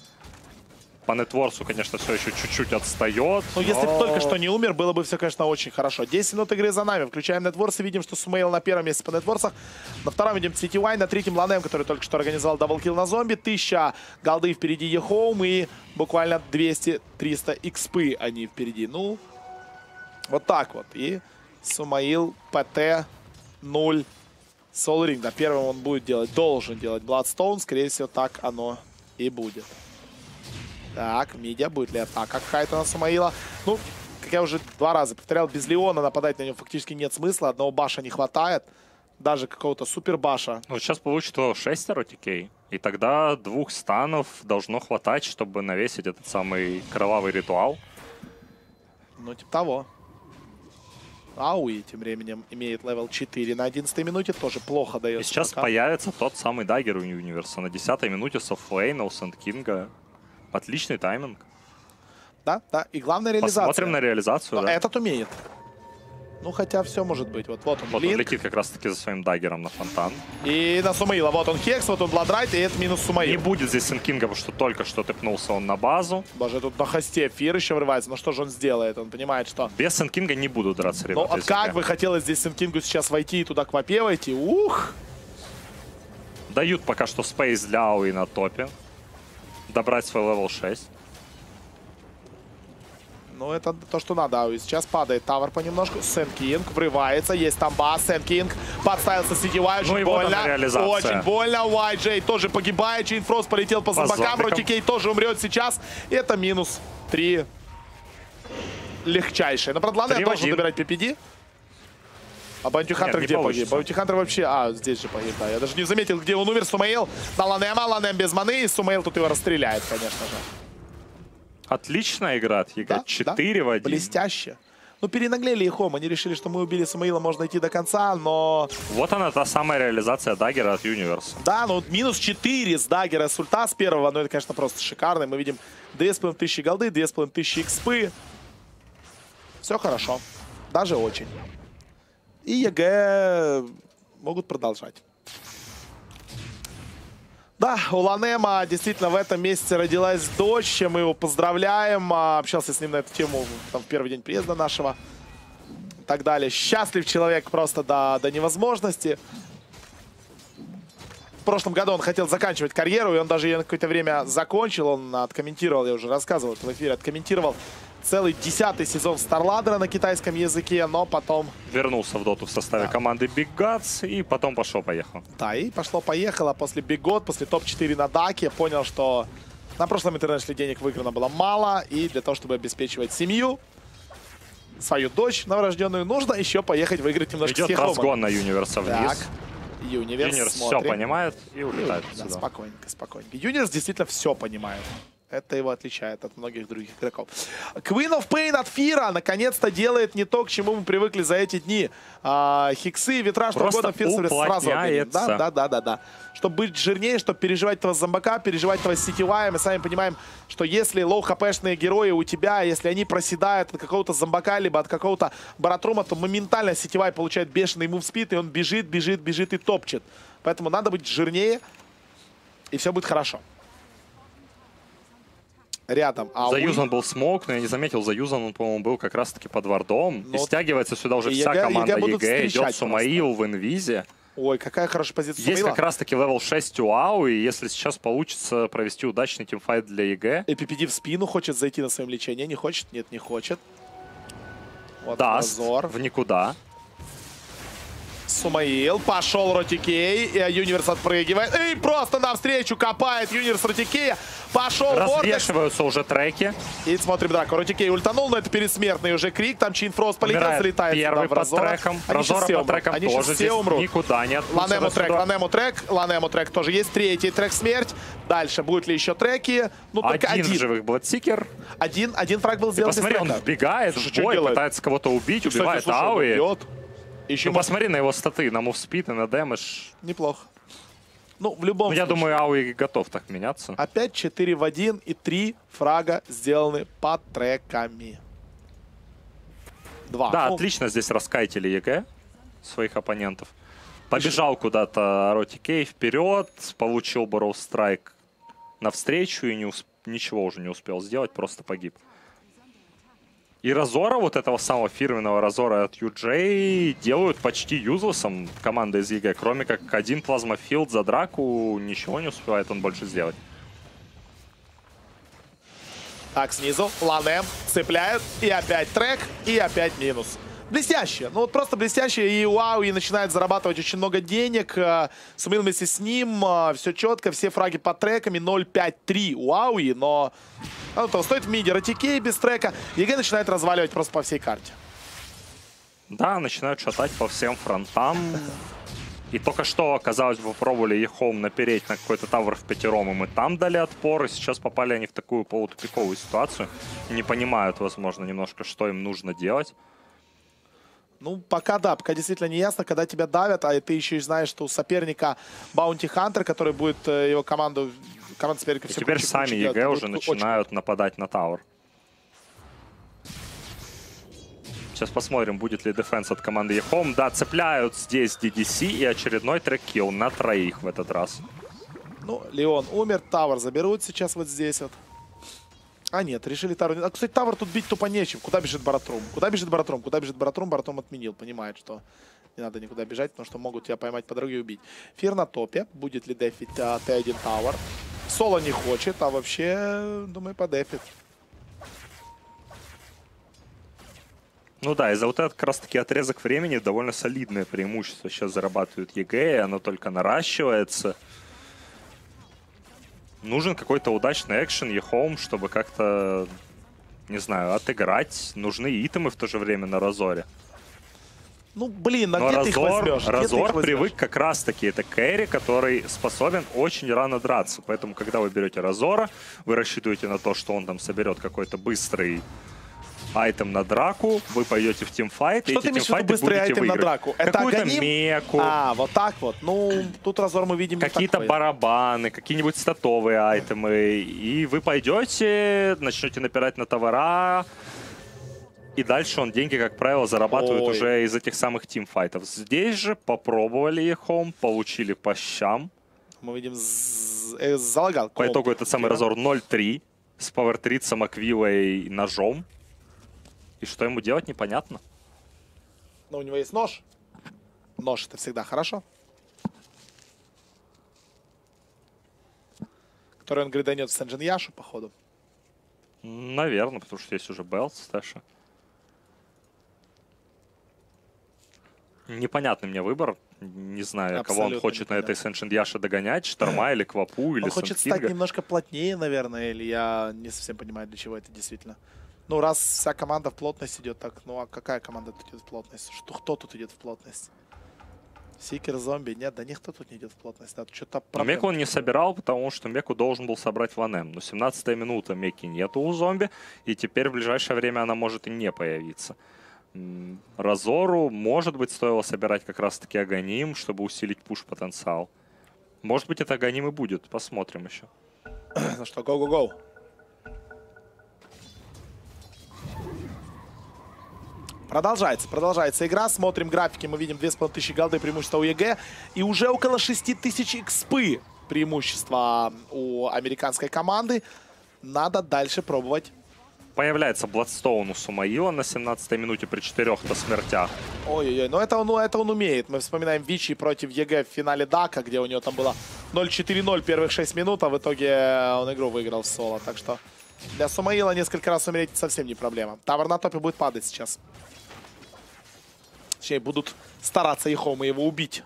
По нетворсу, конечно, все еще чуть-чуть отстает. Ну, если бы но- только что не умер, было бы все, конечно, очень хорошо. десять минут игры за нами. Включаем нетворсы. Видим, что Сумейл на первом месте по нетворсах. На втором видим си ти уай. На третьем Ланем, который только что организовал даблкил на зомби. Тысяча голды впереди eHome. И буквально двести-триста экспы они впереди. Ну, вот так вот. И Сумаил, ПТ, ноль. Солринг. Да, первым он будет делать, должен делать Bloodstone. Скорее всего, так оно и будет. Так, Мидия, будет ли атака какая-то на Сумаила? Ну, как я уже два раза повторял, без Леона нападать на него фактически нет смысла. Одного баша не хватает. даже какого-то супербаша. Вот сейчас получит его шестеро ти кей, и тогда двух станов должно хватать, чтобы навесить этот самый кровавый ритуал. Ну, типа того. Ауи тем временем имеет левел четыре на одиннадцатой минуте, тоже плохо дает. И сейчас смока. появится тот самый даггер у Юниверса на десятой минуте с оффлейна у Сэндкинга. Отличный тайминг. Да, да, и главная реализация. Посмотрим на реализацию, Но да. этот умеет. Ну, хотя все может быть. Вот, вот он, Вот Блинк. он летит как раз-таки за своим даггером на фонтан. И на Сумаила. Вот он Хекс, вот он Бладрайт, и это минус Не Сумаил. будет здесь Сэндкинга, потому что только что тыпнулся он на базу. Боже, тут на хосте Фир еще врывается. Ну что же он сделает? Он понимает, что... Без Сэндкинга не будут драться, Ну, ребята. а из как ЕГЭ. бы хотелось здесь Сенкингу сейчас войти и туда к мапе войти. Ух! Дают пока что спейс для Ауи на топе. Добрать свой левел шесть. Ну, это то, что надо. Ауи сейчас падает тавер понемножку. Сенкинг врывается. Есть там бас. Сенкинг подставился сетевая. Очень Ну и вот больно. она реализация. Очень больно. уай джей тоже погибает. Чейнфрост полетел по По зомбакам. зомбикам. Ротикей тоже умрет сейчас. Это минус три. Легчайшее. Но, правда, ладно, Три я в должен один. добирать пи пи ди. А Баунти Хантер не где погиб? получится. Баунти Хантер вообще... А, здесь же погиб, да. Я даже не заметил, где он умер. Сумаил на Ланема. Ланем без маны. И Сумаил тут его расстреляет, конечно же. Отличная игра от ЕГЭ. Да, четыре да. в один. Блестяще. Ну, перенаглели их Хом. Они решили, что мы убили Самаила, можно идти до конца, но... Вот она, та самая реализация даггера от Юниверса. Да, ну минус четыре с даггера с ульта с первого. Ну, это, конечно, просто шикарно. Мы видим две с половиной тысячи голды, две с половиной тысячи экспы. Все хорошо. Даже очень. И ЕГЭ могут продолжать. Да, у Ланема действительно в этом месяце родилась дочь, чем мы его поздравляем. А, Общался с ним на эту тему там, в первый день приезда нашего. И так далее. Счастлив человек просто до, до невозможности. В прошлом году он хотел заканчивать карьеру, и он даже ее на какое-то время закончил. Он откомментировал, я уже рассказывал это в эфире, откомментировал целый десятый сезон Старладера на китайском языке, но потом... Вернулся в доту в составе Да. команды Big Guts и потом пошел-поехал. Да, и пошло-поехало после Big God, после топ четыре на Даке. Понял, что на прошлом интернешнле денег выиграно было мало. И для того, чтобы обеспечивать семью, свою дочь новорожденную, нужно еще поехать выиграть немножко Идет с Хехомом. разгон на Юниверса Так, вниз. Юниверс, Юниверс все смотрим. понимает и улетает Да, отсюда. спокойненько, спокойненько. Юниверс действительно все понимает. Это его отличает от многих других игроков. Queen of Pain от Фира наконец-то делает не то, к чему мы привыкли за эти дни. А, хиксы, витраж, Просто года Фир сразу организует. уплотняется. Да, да, да, да, да. Чтобы быть жирнее, чтобы переживать этого зомбака, переживать этого сетевая. Мы сами понимаем, что если лоу-хпшные герои у тебя, если они проседают от какого-то зомбака, либо от какого-то баратрума, то моментально сетевай получает бешеный мувспид, и он бежит, бежит, бежит и топчет. Поэтому надо быть жирнее, и все будет хорошо. Рядом. А Заюзан был смоук, но я не заметил, заюзан он, по-моему, был как раз-таки под вардом. Ну и вот стягивается сюда уже и вся ЕГЭ команда ЕГЭ будут ЕГЭ. встречать Идет Сумаил в инвизе. Ой, какая хорошая позиция Есть Сумаила. как раз-таки левел шесть у Ау, и если сейчас получится провести удачный тимфайт для ЕГЭ, И пи пи ди в спину хочет зайти на своем лечении. Не хочет? Нет, не хочет. Вот даст Разор. в никуда. Сумаил. Пошел Ротикей. И Юниверс отпрыгивает. И просто навстречу копает Юниверс Ротикея. Пошел Вортекс. Развешиваются уже треки. И смотрим драку. Ротикей ультанул, но это пересмертный уже крик. Там Чейнфрост полетел, Умирает залетает первый сюда в под Разора. треком. Они сейчас Разора все под умрут. треком Они тоже сейчас здесь все умрут. никуда не отпустят Ланему трек, отсюда. Ланему трек, Ланему трек тоже есть. Третий трек смерть. Дальше будут ли еще треки? Ну, только Один, один. живых Бладсикер. Один, один фраг был сделан без Посмотри, он трека. вбегает Слушай, в что бой, делает? пытается кого-то убить, Кстати, убивает слушай, он Ауи. бьет. Еще Ну, посмотри на его статы, на мувспид и на дэмэдж. неплохо. Ну, в любом Ну, я случае. думаю, Ауи готов так меняться. Опять четыре в один и три фрага сделаны под треками. Два. Да, Ну, отлично здесь раскайтили ЕГЭ своих оппонентов. Побежал куда-то Роти Кей вперед, получил Борроу Страйк навстречу и не усп... ничего уже не успел сделать, просто погиб. И Разора, вот этого самого фирменного Разора от ю джей, делают почти юзлессом команда из ЕГЭ. Кроме как один плазмофилд за драку, ничего не успевает он больше сделать. Так, снизу. Ланем цепляют. И опять трек. И опять минус. Блестяще. Ну вот просто блестяще. И Ауи начинает зарабатывать очень много денег. Сумил вместе с ним. Все четко. Все фраги под треками. ноль пять три у Ауи. Но ну, то стоит в миде Ротикей без трека. ЕГЭ начинает разваливать просто по всей карте. Да, начинают шатать по всем фронтам. И только что, казалось бы, пробовали Ехом напереть на какой-то тавр в пятером, и мы там дали отпор, и сейчас попали они в такую полутупиковую ситуацию. Не понимают, возможно, немножко, что им нужно делать. Ну, пока да, пока действительно не ясно, когда тебя давят, а ты еще и знаешь, что у соперника Баунти Хантер, который будет э, его команду, команду соперника... И теперь круче, сами круче ЕГЭ делать, уже очень... начинают нападать на тавр. Сейчас посмотрим, будет ли дефенс от команды Ехом. Да, цепляют здесь ди ди си и очередной трек-килл на троих в этот раз. Ну, Леон умер, тавр заберут сейчас вот здесь вот. А нет, решили тавр. А, кстати, тавр тут бить тупо нечем. Куда бежит Баратрум? Куда бежит Баратрум? Куда бежит Баратрум? Баратрум отменил, понимает, что не надо никуда бежать, потому что могут тебя поймать по дороге и убить. Фир на топе. Будет ли дефить а, тэ один тавр? Соло не хочет, а вообще, думаю, подефит. Ну да, и за вот этот как раз таки отрезок времени довольно солидное преимущество сейчас зарабатывает ЕГЭ, и оно только наращивается. Нужен какой-то удачный экшен Ехом, чтобы как-то, не знаю, отыграть. Нужны итемы в то же время на Разоре. Ну, блин, а Но где Разор, ты их возьмешь? Разор ты их привык возьмешь? как раз-таки, это кэрри, который способен очень рано драться. Поэтому, когда вы берете Разора, вы рассчитываете на то, что он там соберет какой-то быстрый айтем на драку, вы пойдете в тимфайт, и Что эти ты имеешь в виду тимфайты быстрый будете айтем на выиграть. драку? Это Какую-то Аганим? меку, А, вот так вот. Ну, тут Разор мы видим не какие-то такой. барабаны, какие-нибудь статовые айтемы. И вы пойдете, начнете напирать на товара. И дальше он деньги, как правило, зарабатывает Ой. уже из этих самых тимфайтов. Здесь же попробовали Ехом, получили по щам. Мы видим, з- э, залагал. По комп. итогу этот самый Разор ноль три с пауэртрицем, аквилой, ножом. И что ему делать, непонятно. Но у него есть нож. Нож — это всегда хорошо. Который он грейданет в Сенджин Яшу, походу. Наверное, потому что есть уже Белт, Стэша. Непонятный мне выбор. Не знаю, кого он Абсолютно хочет на этой Сеншен Яше догонять. Шторма или Квапу, или Он хочет стать Сэнкинга. немножко плотнее, наверное, или я не совсем понимаю, для чего это действительно. Ну, раз вся команда в плотность идет, так, ну а какая команда тут идет в плотность? Что, кто тут идет в плотность? Сикер, зомби? Нет, да никто тут не идет в плотность. Да, что-то Но Меку он не собирал, потому что Меку должен был собрать Ванем. Но семнадцатая минута, Меки нету у зомби, и теперь в ближайшее время она может и не появиться. М, Разору, может быть, стоило собирать как раз-таки Аганим, чтобы усилить пуш-потенциал. Может быть, это Аганим и будет, посмотрим еще. Ну что, гоу-гоу-гоу. Продолжается, продолжается игра. Смотрим графики, мы видим две с половиной тысячи голды преимущества у ЕГЭ. И уже около шести тысяч экспы преимущества у американской команды. Надо дальше пробовать. Появляется Бладстоун у Сумаила на семнадцатой минуте при четырех-то смертях. Ой-ой-ой, но это он, ну, это он умеет. Мы вспоминаем Вичи против ЕГЭ в финале Дака, где у него там было ноль четыре ноль первых шесть минут, а в итоге он игру выиграл в соло. Так что для Сумаила несколько раз умереть совсем не проблема. Тавр на топе будет падать сейчас. Точнее, будут стараться Ехомы его убить.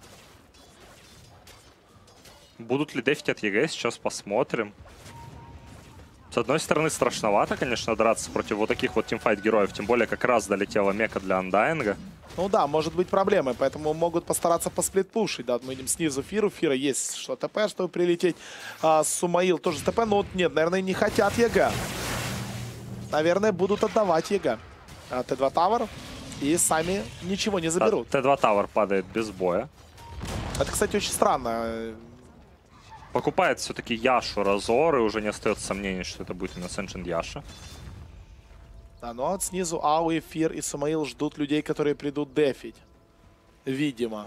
Будут ли дефить от ЕГЭ, сейчас посмотрим. С одной стороны, страшновато, конечно, драться против вот таких вот тимфайт-героев. Тем более, как раз долетела мека для Undying. Ну да, может быть проблемы, поэтому могут постараться посплитпушить. Да, мы видим снизу Фиру. Фира есть что ТП, чтобы прилететь. А, Сумаил тоже ТП, но вот нет, наверное, не хотят ЕГЭ. Наверное, будут отдавать ЕГЭ. А, Т два Тавр. И сами ничего не заберут. Т два Тавр падает без боя. Это, кстати, очень странно. Покупает все-таки Яшу Разор, и уже не остается сомнений, что это будет именно Сеншен Яша. Да, но вот снизу Ауи, Фир и Сумаил ждут людей, которые придут дефить. Видимо.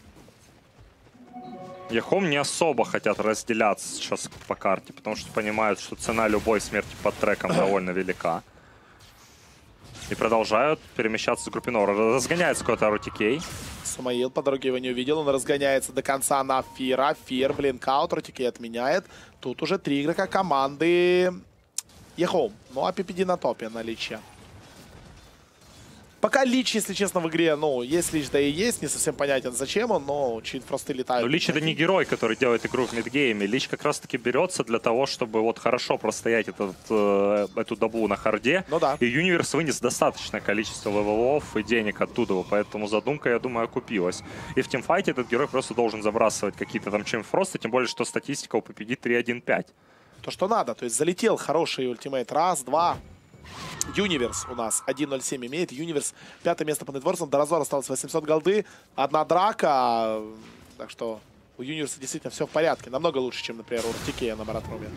Ехом не особо хотят разделяться сейчас по карте, потому что понимают, что цена любой смерти под треком довольно велика. И продолжают перемещаться с группинора. Разгоняется какой-то ар ти кей. Сумаил по дороге его не увидел. Он разгоняется до конца на Фира. Фир, блинкаут, ар ти кей отменяет. Тут уже три игрока команды Ехом. Ну а пи пи ди на топе наличие. Пока Лич, если честно, в игре, ну, есть Лич, да и есть, не совсем понятен, зачем он, но Чейнфросты летают. Но Лич это не герой, который делает игру в мидгейме. Лич как раз таки берется для того, чтобы вот хорошо простоять этот, э, эту даблу на харде. Ну да. И Юниверс вынес достаточное количество левелов и денег оттуда, поэтому задумка, я думаю, окупилась. И в тимфайте этот герой просто должен забрасывать какие-то там Чейнфросты, тем более, что статистика у пи пи ди три один пять. То, что надо, то есть залетел хороший ультимейт. Раз, два. Юниверс у нас один ноль семь имеет. Юниверс пятое место по нетворсам. До Разора осталось восемьсот голды. Одна драка. Так что у Юниверса действительно все в порядке. Намного лучше, чем, например, у Артикея на Баратруме.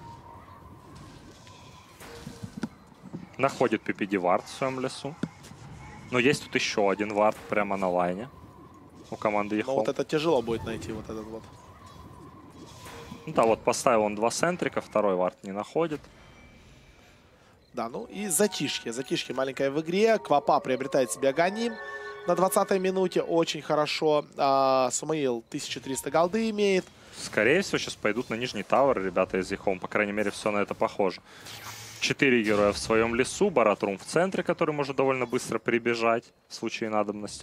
Находит пи пи ди вард в своем лесу. Но есть тут еще один вард прямо на лайне у команды Но Ехом. вот это тяжело будет найти, вот этот вот. Ну да, вот поставил он два центрика, второй вард не находит. Да, ну и затишье. Затишье маленькое в игре. Квапа приобретает себе Аганим на двадцатой минуте. Очень хорошо. А, Сумаил тысячу триста голды имеет. Скорее всего, сейчас пойдут на нижний тавер ребята из Ехом. По крайней мере, все на это похоже. Четыре героя в своем лесу. Баратрум в центре, который может довольно быстро прибежать в случае надобности.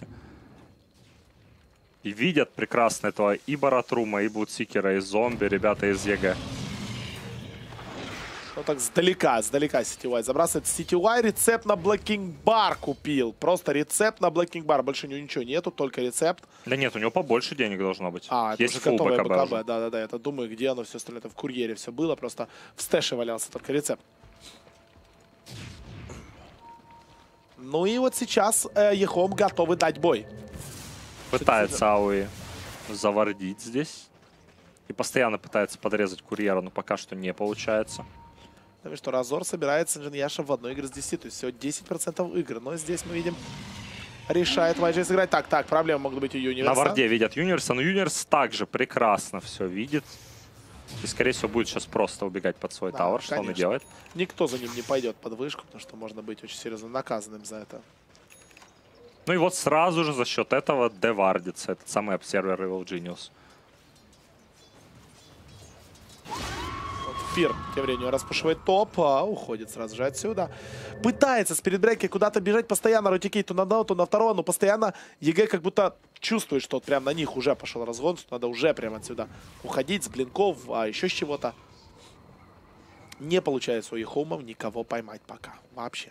И видят прекрасно этого и Баратрума, и Блудсикера, и зомби, ребята из ЕГЭ. Ну так сдалека, сдалека сетевой забрасывает. Сетевой рецепт на Блэкинг Бар купил. Просто рецепт на Блэкинг Бар. Больше у него ничего нету, только рецепт. Да нет, у него побольше денег должно быть. А, это есть уже фулл готовое БКБ. БКБ. уже. Да-да-да, это думаю, где оно все остальное. Это в курьере все было, просто в стэше валялся только рецепт. Ну и вот сейчас э, Ехом готовы дать бой. Пытается Ауи завардить здесь. И постоянно пытается подрезать курьера, но пока что не получается. Потому что Разор собирается Инженьяша в одной игре с десяти. То есть всего десять процентов игр. Но здесь мы видим, решает вай джей сыграть. Так, так, проблемы могут быть у Юниверса. На варде видят Юниверса, но Юниверс также прекрасно все видит. И, скорее всего, будет сейчас просто убегать под свой Да, тавер, что он и конечно. делает. Никто за ним не пойдет под вышку, потому что можно быть очень серьезно наказанным за это. Ну и вот сразу же за счет этого девардится этот самый обсервер Evil Genius. Фир тем временем распушивает топ, а уходит сразу же отсюда. Пытается с передбрейки куда-то бежать постоянно. Ротикей то на одного, то на второго, но постоянно ЕГЭ как будто чувствует, что вот прям на них уже пошел разгон, что надо уже прям отсюда уходить с блинков, а еще с чего-то. Не получается у Ехомов никого поймать пока. Вообще.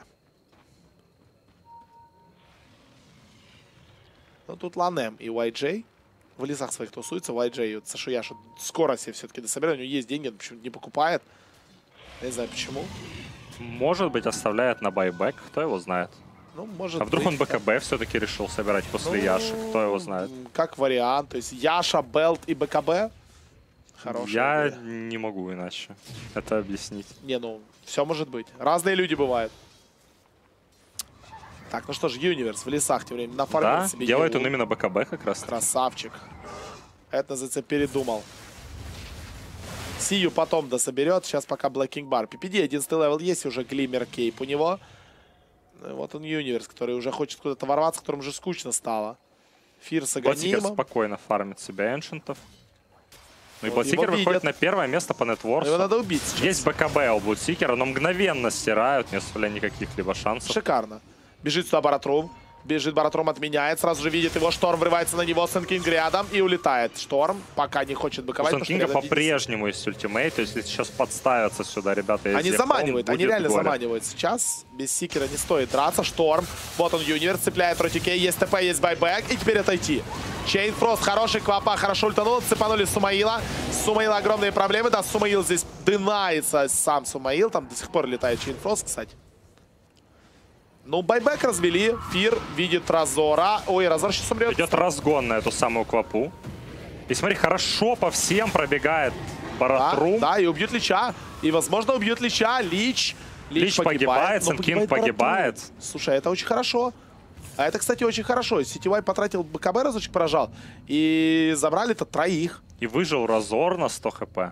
Ну тут Ланем и вай джей в лесах своих тусуются. вай джей, вот Сашуяша скоро себе все-таки дособирает. У него есть деньги, он почему-то не покупает. Я не знаю почему. Может быть, оставляет на байбек, кто его знает. Ну, может А вдруг быть. он БКБ все-таки решил собирать после Ну, Яши, кто его знает. Как вариант. То есть Яша, Белт и БКБ. Хорошая Я идея. не могу иначе это объяснить. Не, ну, все может быть. Разные люди бывают. Так, ну что ж, Юниверс в лесах тем временем нафармил Да, себе делает Еву. он именно БКБ как раз. Красавчик. Это, называется, передумал. Сию потом дособерет. Сейчас пока Блэкинг Бар. пи пи ди одиннадцатый левел есть, уже Глиммер Кейп у него. Ну, вот он Юниверс, который уже хочет куда-то ворваться, которому уже скучно стало. Фир с Ботсикер Аганимом. спокойно фармит себе эншентов. Ну и Вот Ботсикер его выходит видят. на первое место по нетворсу. Его надо убить сейчас. Есть БКБ у Блудсикера, но мгновенно стирают, не оставляя никаких либо шансов. Шикарно. Бежит сюда Баратрум. Бежит Баратрум, отменяет. Сразу же видит его. Шторм врывается на него. Сенкинг рядом и улетает. Шторм пока не хочет У быковать. потому что Сенкинга рядом Дидис. по-прежнему есть ультимейт, то есть если сейчас подставятся сюда ребята из Они Ехом, заманивают, они будет реально горе. заманивают. Сейчас без Сикера не стоит драться. Шторм. Вот он, Юниверс, цепляет Ротикей. Есть ТП, есть байбек. И теперь отойти. Чейнфрост, хороший Квапа, хорошо ультанул. Цепанули Сумаила. Сумаила огромные проблемы. Да, Сумаил здесь дынается сам Сумаил. Там до сих пор летает Чейнфрост, кстати. Ну, байбек развели. Фир видит Разора. Ой, Разор сейчас умрет. Идет разгон на эту самую Квапу. И смотри, хорошо по всем пробегает Да, Баратрум. да, и убьют Лича. И, возможно, убьют Лича. Лич. Лич погибает, но Сенкинг Баратрум. погибает. Слушай, это очень хорошо. А это, кстати, очень хорошо. Сетевой потратил БКБ, разочек поражал. И забрали-то троих. И выжил Разор на сто хп.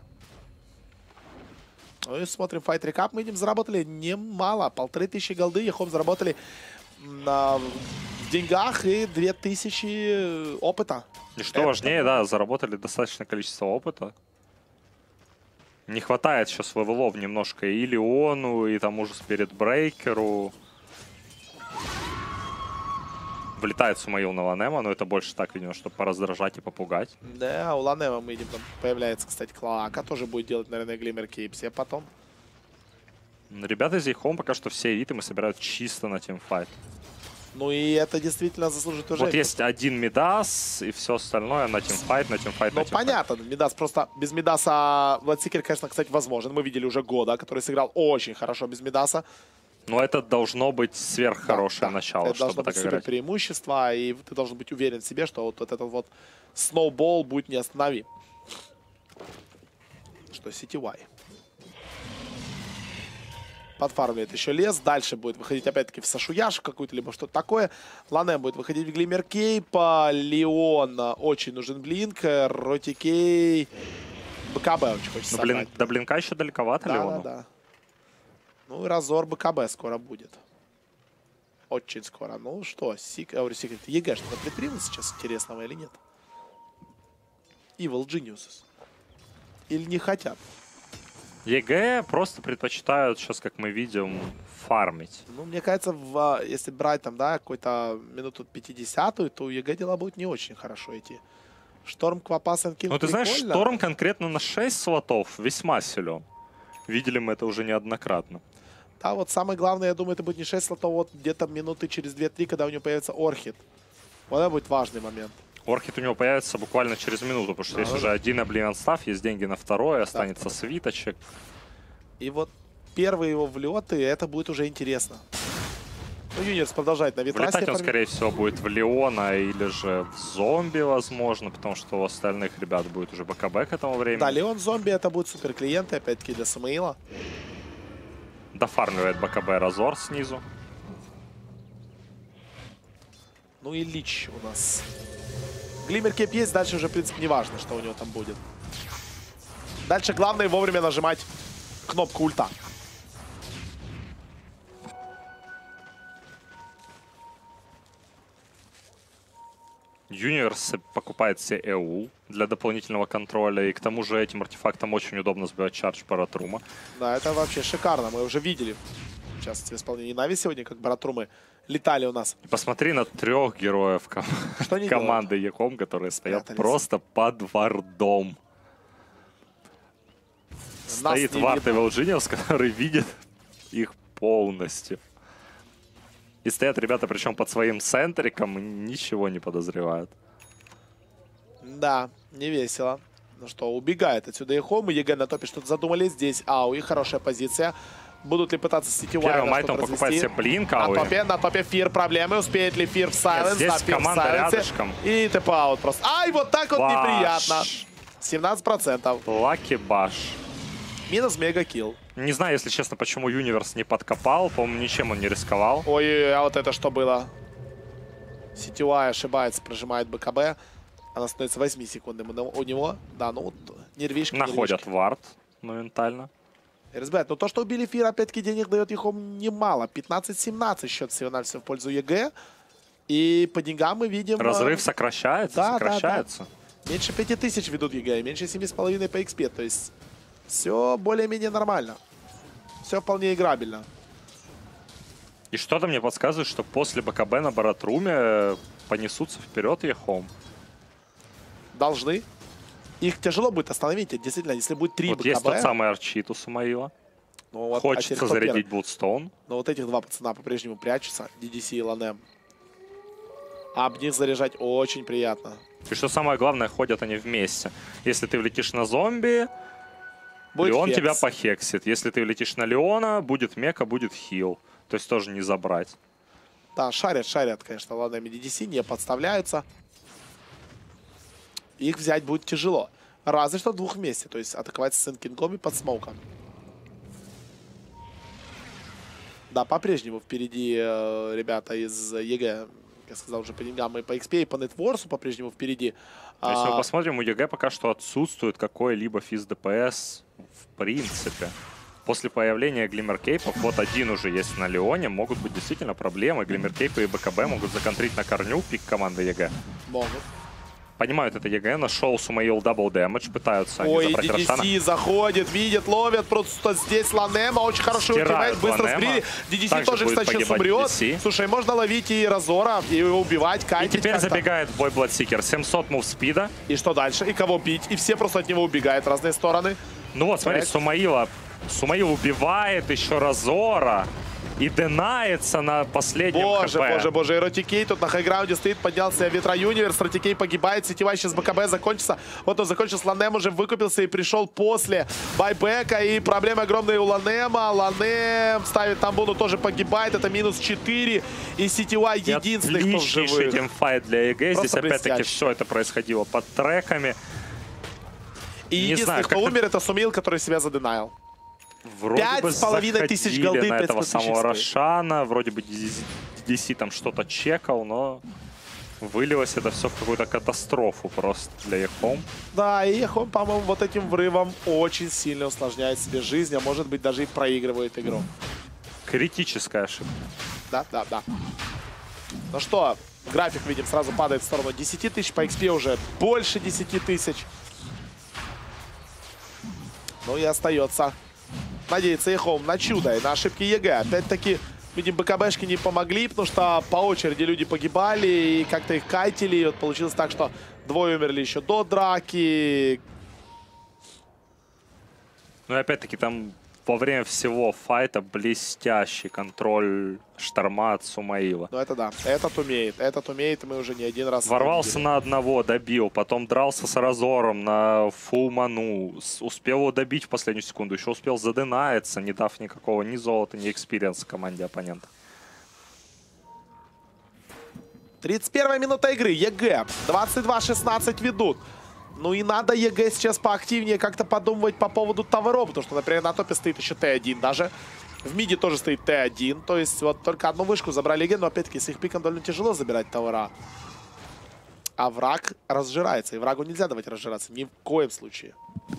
Ну и смотрим, файт рекап. Мы этим заработали немало. Полторы тысячи голды. Ехом заработали на... в деньгах и две тысячи опыта. И что Это важнее, да, заработали достаточное количество опыта. Не хватает сейчас левелов немножко и Леону, и тому же Спирит Брейкеру. влетает Сумаил на Ланема, но это больше так, видимо, чтобы пораздражать и попугать. Да, у Ланема мы видим, там появляется, кстати, Клоака, тоже будет делать, наверное, Глиммер Кейпс, а потом... Ребята из Ехом пока что все элиты мы собирают чисто на тимфайт. Ну и это действительно заслужит уже. Вот есть один Мидас, и все остальное на тимфайт, на тимфайт, на Ну тимфайт. понятно, Мидас просто... Без Мидаса Владсикер, конечно, кстати, возможен. Мы видели уже Года, который сыграл очень хорошо без Мидаса. Но это должно быть сверххорошее Да, да. начало, Это чтобы должно так быть супер играть. преимущество, и ты должен быть уверен в себе, что вот, вот этот вот сноубол будет неостановим. Что си ти уай. Подфармливает еще лес. Дальше будет выходить опять-таки в Сашуяш какую-то, либо что-то такое. Ланем будет выходить в Глиммер Кейп. Леон очень нужен блинк. Ротикей. БКБ очень хочется Ну, блин, собрать. до блинка еще далековато Да, Леону. да, да. Ну и разор БКБ скоро будет. Очень скоро. Ну что, Сик... я говорю, Секрет ЕГЭ что-то предпринял сейчас интересного или нет? Evil Geniuses. Или не хотят? ЕГЭ просто предпочитают сейчас, как мы видим, фармить. Ну, мне кажется, в, если брать там, да, какой-то минуту пятидесятую, то у ЕГЭ дела будут не очень хорошо идти. Шторм, Квапа, Сенкин. Ну, ты знаешь, Шторм конкретно на шесть слотов весьма силен. Видели мы это уже неоднократно. Да, вот самое главное, я думаю, это будет не шесть слотов, вот где-то минуты через две-три, когда у него появится Орхид. Вот это будет важный момент. Орхид у него появится буквально через минуту, потому что Да, есть да. уже один Обливион став, есть деньги на второй, останется свиточек. И вот первые его влеты, это будет уже интересно. Ну, Юниорс продолжает на Витрасе. Вылетать он, форми- скорее всего, будет в Леона или же в Зомби, возможно, потому что у остальных ребят будет уже БКБ к этому времени. Да, Леон Зомби это будет супер клиенты, опять-таки для Самуила. Дофармливает БКБ Разор снизу. Ну и Лич у нас. Глиммер Кейп есть, дальше уже, в принципе, не важно, что у него там будет. Дальше главное вовремя нажимать кнопку ульта. Юниверс покупает себе ЭУ для дополнительного контроля, и к тому же этим артефактом очень удобно сбивать чардж Баратрума. Да, это вообще шикарно. Мы уже видели, в частности, в исполнении Нави сегодня, как Баратрумы летали у нас. И посмотри на трех героев ком- Что они команды Ехом, которые стоят Прятались. просто под вардом. Нас Стоит не Вард видно. Evil Genius, который видит их полностью. И стоят ребята, причем под своим центриком, и ничего не подозревают. Да, не весело. Ну что, убегает отсюда Ехом. И ЕГЭ на топе что-то задумали. Здесь Ауи, хорошая позиция. Будут ли пытаться сетевая Первым майтом покупает себе блинк, На Ауи. топе, на топе Фир проблемы. Успеет ли Фир в Сайленс? Здесь Да, Фир в команда Сайленсе. рядышком. И тэп-аут просто. Ай, вот так вот Баш. неприятно. семнадцать процентов. Лаки Баш. Минус мега-килл. Не знаю, если честно, почему Юниверс не подкопал. По-моему, ничем он не рисковал. Ой, а вот это что было? Сетевая ошибается, прожимает БКБ. Она становится восьми секундами у него. Да, ну вот нервишки. Находят нервишки. вард моментально. РСБ, но то, что убили Фир, опять-таки денег дает Ехом немало. пятнадцать-семнадцать счет всего-навсего в пользу ЕГЭ. И по деньгам мы видим... Разрыв э, сокращается, да, да, сокращается. меньше пяти тысяч ведут ЕГЭ, меньше семи с половиной по экспе. То есть все более-менее нормально. Все вполне играбельно. И что-то мне подсказывает, что после БКБ на Баратруме понесутся вперед Ехом. Должны. Их тяжело будет остановить. Действительно, если будет три Вот БКБ... есть тот самый Арчит у Самаила. ну, вот, а Хочется теперь кто зарядить первый? Блудстоун. Но вот этих два пацана по-прежнему прячутся. ди ди си и Ланем. А об них заряжать очень приятно. И что самое главное, ходят они вместе. Если ты влетишь на зомби, Будет Леон хекс. тебя похексит. Если ты влетишь на Леона, будет мека, будет хил. То есть тоже не забрать. Да, шарят, шарят, конечно, Ланем и ди ди си, не подставляются. Их взять будет тяжело. Разве что двух вместе. То есть атаковать с Сенкингом и под смоуком. Да, по-прежнему впереди э, ребята из ЕГЭ. Я сказал уже по деньгам и по экспе, и по нетворсу по-прежнему впереди. Но Если мы А, посмотрим, у ЕГЭ пока что отсутствует какой-либо физ ДПС в принципе. После появления глиммеркейпов, вот один уже есть на Леоне, могут быть действительно проблемы. Глиммеркейпы и БКБ могут законтрить на корню пик команды ЕГЭ. могут. понимают это ЕГЭ, нашел Сумаил дабл дэмэдж, пытаются они Ой, забрать ди ди си Рошана. заходит, видит, ловят просто здесь Ланема, очень хороший ультимейт, быстро сбрили. ди ди си Также тоже, будет кстати, сейчас погибать умрет. ди ди си. Слушай, можно ловить и Разора, и убивать, И кайтить теперь как-то. забегает в бой Бладсикер. семьсот мув спида. И что дальше? И кого бить? И все просто от него убегают в разные стороны. Ну вот, смотри, Так. Сумаила. Сумаил убивает еще Разора. И динается на последнем Боже, хп. боже, боже. И Ротикей тут на хайграунде стоит, поднялся Ветра Юниверс. Ротикей погибает, сетевая сейчас БКБ закончится. Вот он закончился, Ланем уже выкупился и пришел после байбека. И проблемы огромные у Ланема. Ланем ставит тамбуну, тоже погибает. Это минус четыре. И сетевая единственный, кто в Отличнейший живых. геймфайт для ЕГЭ. Просто Здесь опять-таки блестяще. все это происходило под треками. И Не единственный, знаю, кто как-то- умер, это Сумил, который себя заденайл. Вроде Пять бы с половиной тысяч заходили голды, на пять этого тысяч самого экспы. Рошана. Вроде бы ди ди си там что-то чекал, но вылилось это все в какую-то катастрофу просто для Ехом. Да, и он, по-моему, вот этим врывом очень сильно усложняет себе жизнь, а может быть даже и проигрывает игру. Критическая ошибка. Да, да, да. Ну что, график, видим, сразу падает в сторону десяти тысяч, по экспе уже больше десяти тысяч. Ну и остается надеяться Ехом на чудо и на ошибки ЕГЭ. Опять-таки, видим, БКБшки не помогли, потому что по очереди люди погибали и как-то их кайтили. И вот получилось так, что двое умерли еще до драки. Ну и опять-таки там во время всего файта блестящий контроль Шторма от Сумаила. Ну это да, этот умеет, этот умеет, и мы уже не один раз... Ворвался видели. на одного, добил, потом дрался с Разором на фул ману, с- успел его добить в последнюю секунду, еще успел заденаиться, не дав никакого ни золота, ни экспириенса команде оппонента. тридцать первая минута игры, ЕГЭ, двадцать два шестнадцать ведут. Ну и надо ЕГЭ сейчас поактивнее как-то подумывать по поводу таверов, потому что, например, на топе стоит еще Т один даже. В миде тоже стоит Т один, то есть вот только одну вышку забрали ЕГЭ, но опять-таки с их пиком довольно тяжело забирать тавера. А враг разжирается, и врагу нельзя давать разжираться, ни в коем случае.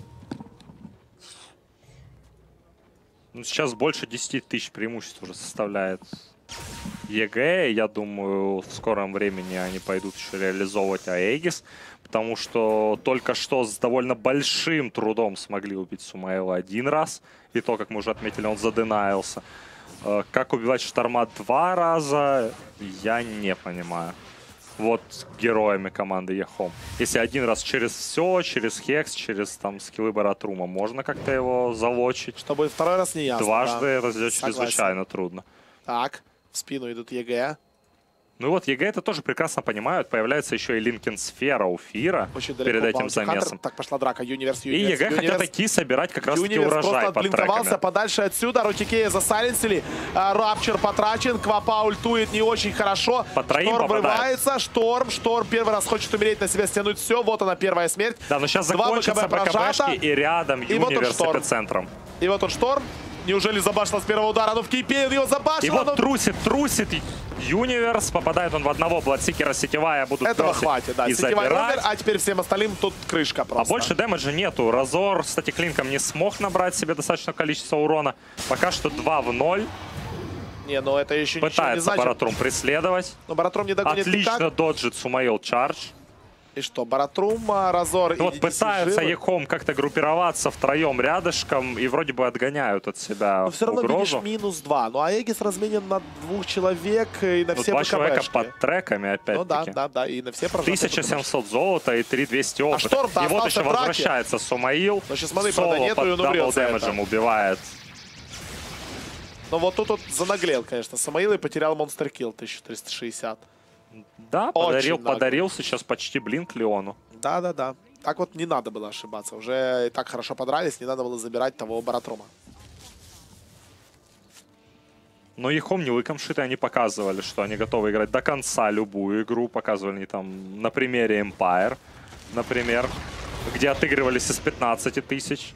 Ну, сейчас больше десяти тысяч преимуществ уже составляет ЕГЭ. Я думаю, в скором времени они пойдут еще реализовывать Аегис, потому что только что с довольно большим трудом смогли убить Сумаила один раз. И то, как мы уже отметили, он заденаился. Э, Как убивать Шторма два раза, я не понимаю. Вот героями команды Ехом. Если один раз через все, через Хекс, через там скиллы Баратрума, можно как-то его залочить. Что будет второй раз, не ясно. Дважды да. это сделать Согласен. чрезвычайно трудно. Так, в спину идут ЕГЭ. Ну и вот ЕГЭ это тоже прекрасно понимают. Появляется еще и Линкен Сфера у Фира Очень далеко перед этим Баунти Хантер. замесом. Так, пошла драка, Юниверс, И Юниверс, ЕГЭ Юниверс. хотят идти собирать как раз таки Юниверс урожай просто под отблинковался треками. подальше отсюда. Ротикея засайленсили. А, Рапчер потрачен. Квапа ультует не очень хорошо. По троим Шторм попадает. врывается. Шторм. Шторм первый раз хочет умереть, на себя стянуть все. Вот она, первая смерть. Да, но сейчас Два закончатся БКБ прожато. БКБшки и рядом И вот он Юниверс с Шторм. эпицентром. И вот он Шторм. Неужели забашил с первого удара? Ну в кейпе он его забашил. И вот но- трусит, трусит Юниверс. Попадает он в одного Бладсикера, сетевая будут Этого трусить хватит, да. и Сетевой забирать. номер, а теперь всем остальным тут крышка А просто. больше дэмэджа нету. Разор с статиклинком не смог набрать себе достаточное количество урона. Пока что два в ноль. Не, ну это еще ничего не Пытается значит. Баратрум преследовать. Но Баратрум не догонит Отлично никак. доджит Сумаил Чардж. И что, Баратрум, а, Разор Ну и вот ди ди си пытаются живы. Ехом как-то группироваться втроем рядышком и вроде бы отгоняют от себя Но все равно угрозу. видишь минус два. Ну а Эгис разменен на двух человек и на Ну, все два человека БКБшки. под треками Ну да, опять-таки. да, да, и на все прожатые тысяча БКБшки. семьсот золота и три тысячи двести опыта. Шторм-то И вот остался еще в драке. возвращается Сумаил. Но сейчас маны, Соло правда, нету, и он под умрет дабл за это. дэмэджем убивает. Но вот тут вот занаглел, конечно, Самаил и потерял Монстер Килл тысяча триста шестьдесят. Да, Очень подарил, нагло. подарил сейчас почти блинк Леону. Да-да-да. Так вот не надо было ошибаться. Уже и так хорошо подрались, не надо было забирать того Баратрума. Но Ехом не выкомшиты, они показывали, что они готовы играть до конца любую игру. Показывали они там на примере Empire, например, где отыгрывались из пятнадцати тысяч.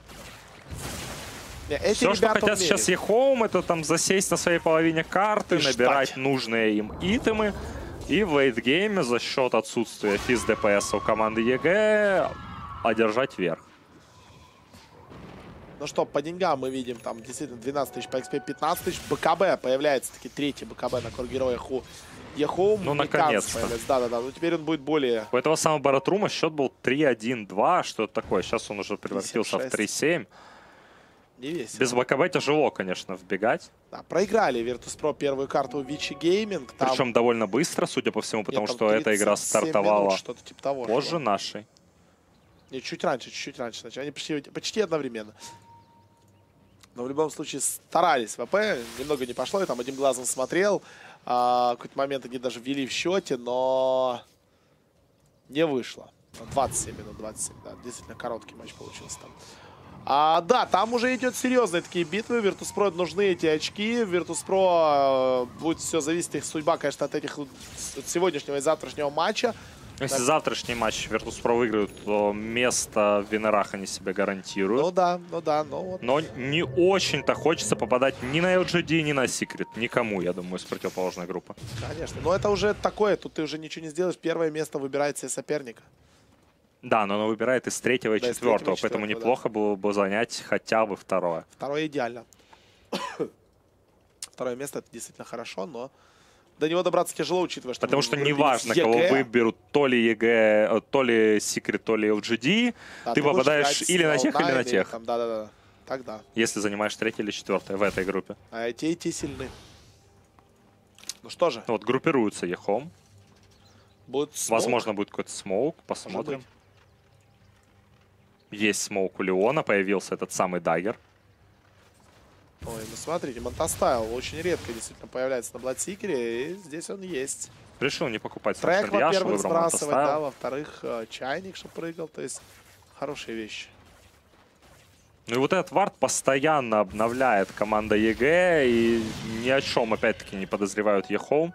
Не, эти Все, что ребята хотят умеют. сейчас Ехом, это там засесть на своей половине карты, И набирать ждать. нужные им итемы. И в лейтгейме за счет отсутствия физ ДПС у команды ЕГЭ одержать верх. Ну что, по деньгам мы видим, там действительно двенадцать тысяч, по экспе пятнадцать тысяч. БКБ появляется, таки третий БКБ на кор-героя Ху. Ехоум. Ну, наконец-то. Да-да-да, ну теперь он будет более... У этого самого Баратрума счет был три один два, что-то такое. Сейчас он уже превратился в три семь. Не весело. Без БКБ тяжело, конечно, вбегать. Да, проиграли Virtus.pro первую карту Вичи Гейминг. Там... Причем довольно быстро, судя по всему, потому Нет, что эта игра стартовала минут, типа того, позже что... нашей. Не, чуть раньше, чуть-чуть раньше. Значит, они почти, почти одновременно. Но в любом случае старались. ВП немного не пошло, я там одним глазом смотрел. А, в какой-то момент они даже ввели в счете, но не вышло. двадцать семь минут, двадцать семь, да. Действительно короткий матч получился там. А, да, там уже идет серьезные такие битвы. Virtus.pro нужны эти очки. Virtus.pro э, будет все зависеть, их судьба, конечно, от этих от сегодняшнего и завтрашнего матча. Если так... завтрашний матч Virtus.pro выиграют, то место в винерах они себе гарантируют. Ну да, ну да, ну вот. Но не очень-то хочется попадать ни на эл джи ди, ни на Secret. Никому, я думаю, из противоположной группы. Конечно, но это уже такое, тут ты уже ничего не сделаешь. Первое место выбирает себе соперника. Да, но она выбирает из третьего и да, четвертого, из поэтому четвертого, неплохо да. было бы занять хотя бы второе. Второе идеально. Второе место это действительно хорошо, но до него добраться тяжело, учитывая, что... Потому что неважно, кого выберут, то ли ЕГЭ, то ли Secret, то ли эл джи ди, да, ты, ты попадаешь или на тех, или на тех. Да-да-да, тогда. Если занимаешь третье или четвертое в этой группе. А эти и те сильны. Ну что же. Вот группируются Ехом. Будет смоук. Возможно, будет какой-то смоук, посмотрим. Есть смоук у Леона, появился этот самый даггер. Ой, ну смотрите, Монтастайл очень редко действительно появляется на Бладсикере, и здесь он есть. Решил не покупать трек, во-первых, сбрасывать, Монтастайл. да, во-вторых, чайник, что прыгал, то есть хорошие вещи. Ну и вот этот вард постоянно обновляет команда ЕГЭ, и ни о чем, опять-таки, не подозревают Ехоум.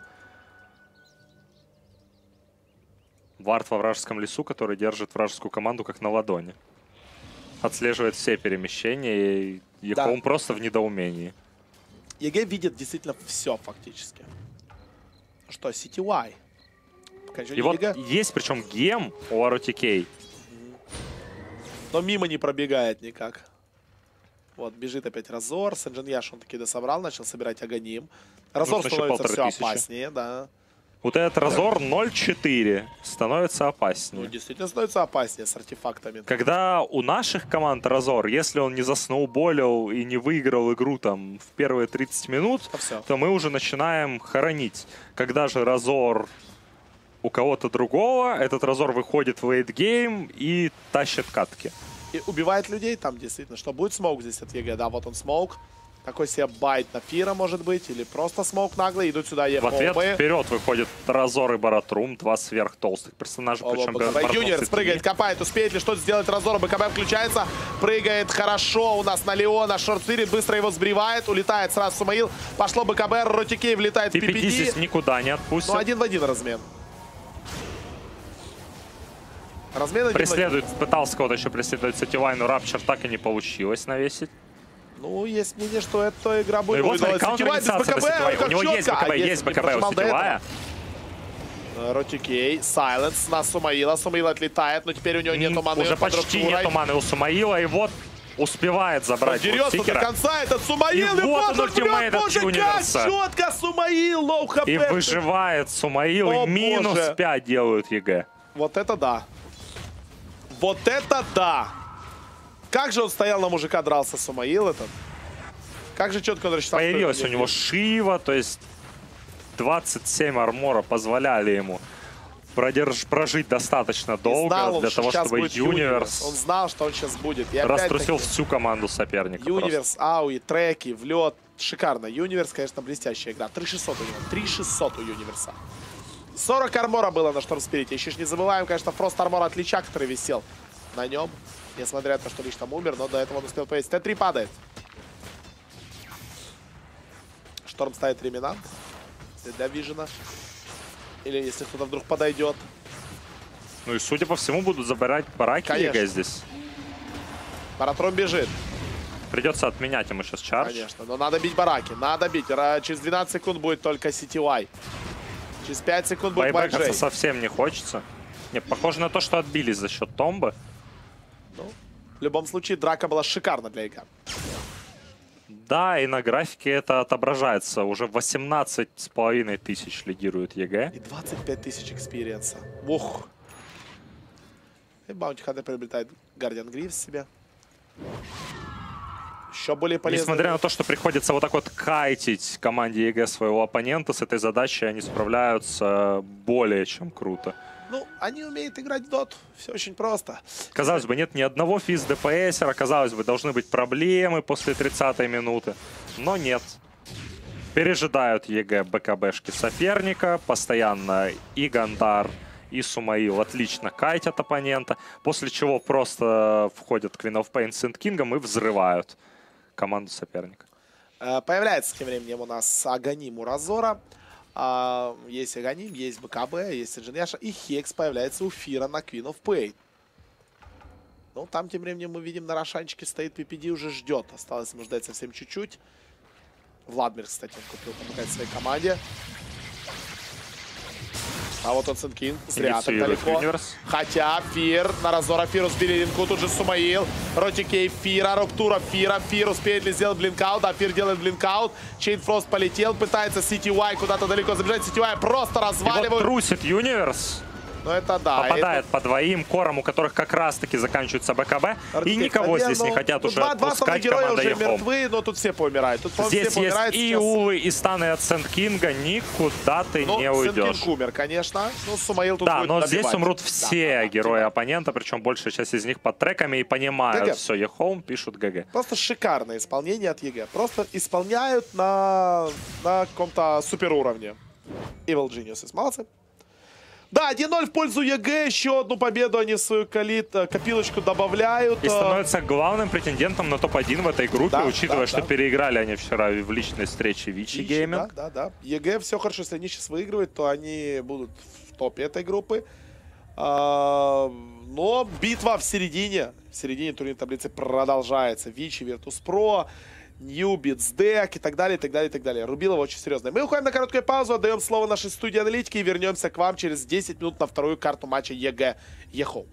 Вард во вражеском лесу, который держит вражескую команду как на ладони. Отслеживает все перемещения, и Ехоум да. просто в недоумении. ЕГЭ видит действительно все фактически. Что, си ти уай? И вот есть причем гем у ар о ти кей. Но мимо не пробегает никак. Вот, бежит опять Разор. Сенджин-Яш он таки дособрал, начал собирать Аганим. Разор Нужно становится все тысячи. опаснее, да. Вот этот Разор ноль четыре становится опаснее. Ну, действительно становится опаснее с артефактами. Когда у наших команд Разор, если он не засноуболил и не выиграл игру там в первые тридцать минут, то, то мы уже начинаем хоронить. Когда же Разор у кого-то другого, этот Разор выходит в лейтгейм и тащит катки. И убивает людей там действительно. Что будет смоук здесь от ЕГЭ? Да, вот он смоук. Такой себе байт на Фира, может быть, или просто смоук наглый. Идут сюда Ехомы. В ответ вперед выходит Разор и Баратрум, два сверхтолстых персонажа. Юниверс прыгает, копает, успеет ли что-то сделать Разор. БКБ включается, прыгает хорошо у нас на Леона. Шорт-спирит быстро его сбривает, улетает сразу Сумаил. Пошло БКБ, Ротикей влетает в пи пи ди. здесь никуда не отпустит. Ну, один в один размен. Размен один преследует, в один. пытался кого-то еще преследовать Сативай, но Рапчер так и не получилось навесить. Ну, есть мнение, что эта игра будет... Ну, и вот смотри, каунтер-инициация на У него есть БКБ, а, есть БКБ у Сативая. Ротикей, Сайленс на Сумаила. Сумаил отлетает, но теперь у него нету маны. Уже почти нету маны у Сумаила, и вот успевает забрать дерется вот до конца этот Сумаил, и, и вот он ультимейт от Юниверса. Четко Сумаил, лоу хп. И выживает Сумаил, О, и минус боже. пять делают ЕГЭ. Вот это да. Вот это да. Как же он стоял на мужика, дрался Сумаил этот. Как же четко он рассчитал. Появилась у него Шива, то есть двадцать семь армора позволяли ему продерж... прожить достаточно долго знал, для того, чтобы Юниверс... Он знал, что он сейчас будет. И раструсил всю команду соперника. Юниверс, Ауи, треки, влет. Шикарно. Юниверс, конечно, блестящая игра. три шестьсот у него. три шестьсот у Юниверса. сорок армора было на Штормспирите. Еще ж не забываем, конечно, Фрост армор от Лича, который висел на нем. Несмотря на то, что Лич там умер, но до этого он успел появиться. Т три падает. Шторм ставит реминант для Вижена. Или если кто-то вдруг подойдет. Ну и, судя по всему, будут забирать бараки ЕГЭ здесь. Баратрон бежит. Придется отменять ему сейчас чардж. Конечно, но надо бить бараки. Надо бить. Через двенадцать секунд будет только си ти уай. Через пять секунд будет вай джей. Совсем не хочется. Не, похоже на то, что отбились за счет Томбы. Ну, В любом случае, драка была шикарна для ЕГЭ. Да, и на графике это отображается. Уже восемнадцать с половиной тысяч лидирует ЕГЭ. И двадцать пять тысяч экспириенса. Ух. И Баунти Хантер приобретает Гардиан Грифс себе. Еще более полезно. Несмотря на то, что приходится вот так вот кайтить команде ЕГЭ своего оппонента, с этой задачей они справляются более чем круто. Ну, они умеют играть в доту. Все очень просто. Казалось бы, нет ни одного физ-ДПСера. Казалось бы, должны быть проблемы после тридцатой минуты. Но нет. Пережидают ЕГЭ БКБшки соперника. Постоянно и Гандар, и Сумаил отлично кайтят оппонента. После чего просто входят Queen of Pain с Эндкингом и взрывают команду соперника. Появляется тем временем у нас Аганим у Разора. Uh, есть Аганим, есть БКБ, есть Инженерша. И Хекс появляется у Фира на Queen of Pain. Ну, там тем временем мы видим, на Рошанчике стоит пи пи ди, уже ждет. Осталось ему ждать совсем чуть-чуть. Владмир, кстати, он купил помогать своей команде. А вот он Сенкин, зря так далеко. Юниверс. Хотя Фир, на Разора Фир сбили линку, тут же Сумаил. Ротикей Фира, Руптура Фира. Фир успеет ли сделать блинкаут? Да, Фир делает блинкаут. Чейнфрост полетел, пытается Сити Уай куда-то далеко забежать. Сити Уай просто разваливают. И вот трусит Юниверс. Ну это да. Попадает это... по двоим корам, у которых как раз-таки заканчивается БКБ. Артефакт, и никого не, здесь ну, не хотят ну, уже два, отпускать два команда уже Ехом. мертвы, но тут все поумирают. Тут, здесь все есть и сейчас. Улы, и станы от Сэндкинга. Никуда ты ну, не уйдешь. Сэндкинг умер, конечно. Ну, Сумаил тут да, будет но добивать. здесь умрут все да, да, герои да. оппонента, причем большая часть из них под треками и понимают ГГ. все. Ехом пишут ГГ. Просто шикарное исполнение от ЕГЭ. Просто исполняют на, на каком-то суперуровне. Evil Geniuses, молодцы. Да, один ноль в пользу ЕГЭ. Еще одну победу они в свою калит, копилочку добавляют. И становится главным претендентом на топ один в этой группе, да, учитывая, да, что да. переиграли они вчера в личной встрече Вичи Гейминг. Да, да, да. ЕГЭ все хорошо, если они сейчас выигрывают, то они будут в топе этой группы. А, но битва в середине, в середине турнирной таблицы продолжается. Вичи, Virtus.pro, Ньюбитс, Дек и так далее, и так далее, и так далее. Рубилова очень серьезно. Мы уходим на короткую паузу, отдаем слово нашей студии аналитики и вернемся к вам через десять минут на вторую карту матча ЕГЭ Ехом.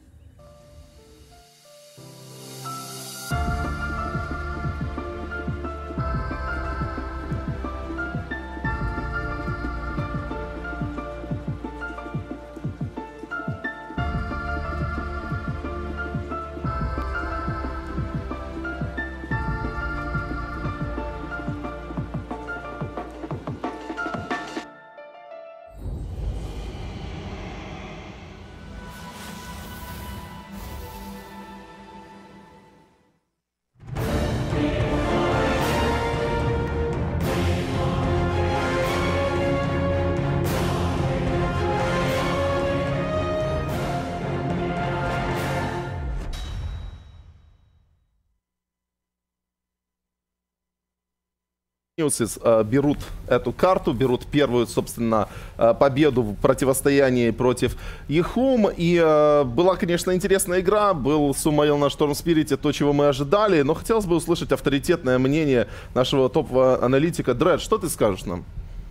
берут эту карту, берут первую, собственно, победу в противостоянии против Ехом. И э, была, конечно, интересная игра. Был Сумаил на Шторм Спирите, то, чего мы ожидали. Но хотелось бы услышать авторитетное мнение нашего топового аналитика. Дред, что ты скажешь нам?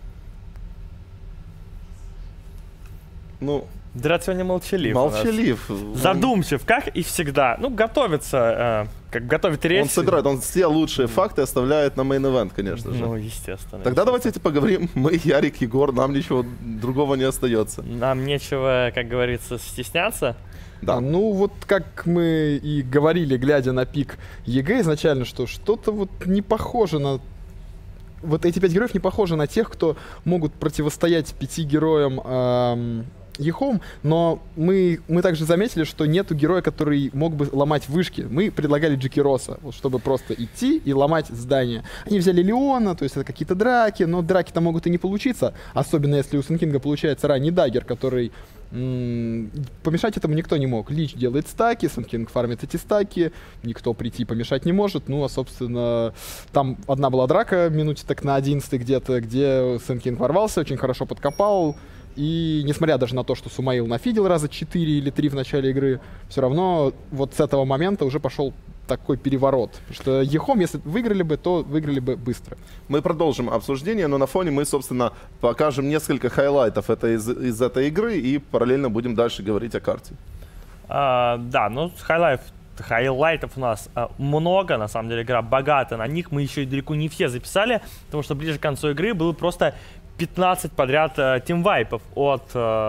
Ну... Дред сегодня молчалив. Молчалив. Задумчив, как и всегда. Ну, готовится, э, как готовит речь. Он собирает, он все лучшие факты оставляет на мейн-эвент, конечно же. Ну, естественно. Тогда давайте поговорим. Мы, Ярик, Егор, нам ничего другого не остается. Нам нечего, как говорится, стесняться. Да. А, ну, вот как мы и говорили, глядя на пик ЕГЭ изначально, что что-то вот не похоже на... Вот эти пять героев не похожи на тех, кто могут противостоять пяти героям... Эм... Ехом, но мы, мы также заметили, что нету героя, который мог бы ломать вышки. Мы предлагали Джекироса, вот, чтобы просто идти и ломать здание. Они взяли Леона, то есть это какие-то драки, но драки-то могут и не получиться, особенно если у Сенкинга получается ранний даггер, который... М- помешать этому никто не мог. Лич делает стаки, Сенкинг фармит эти стаки, никто прийти помешать не может. Ну, а, собственно, там одна была драка, минуте так на одиннадцатой где-то, где Сенкинг ворвался, очень хорошо подкопал. И несмотря даже на то, что Сумаил нафидел раза четыре или три в начале игры, все равно вот с этого момента уже пошел такой переворот. Потому что Ехом, если выиграли бы, то выиграли бы быстро. Мы продолжим обсуждение, но на фоне мы, собственно, покажем несколько хайлайтов это из, из этой игры и параллельно будем дальше говорить о карте. А, да, ну хайлайт, хайлайтов у нас а, много, на самом деле игра богата, на них мы еще и далеко не все записали, потому что ближе к концу игры было просто пятнадцать подряд э, тимвайпов от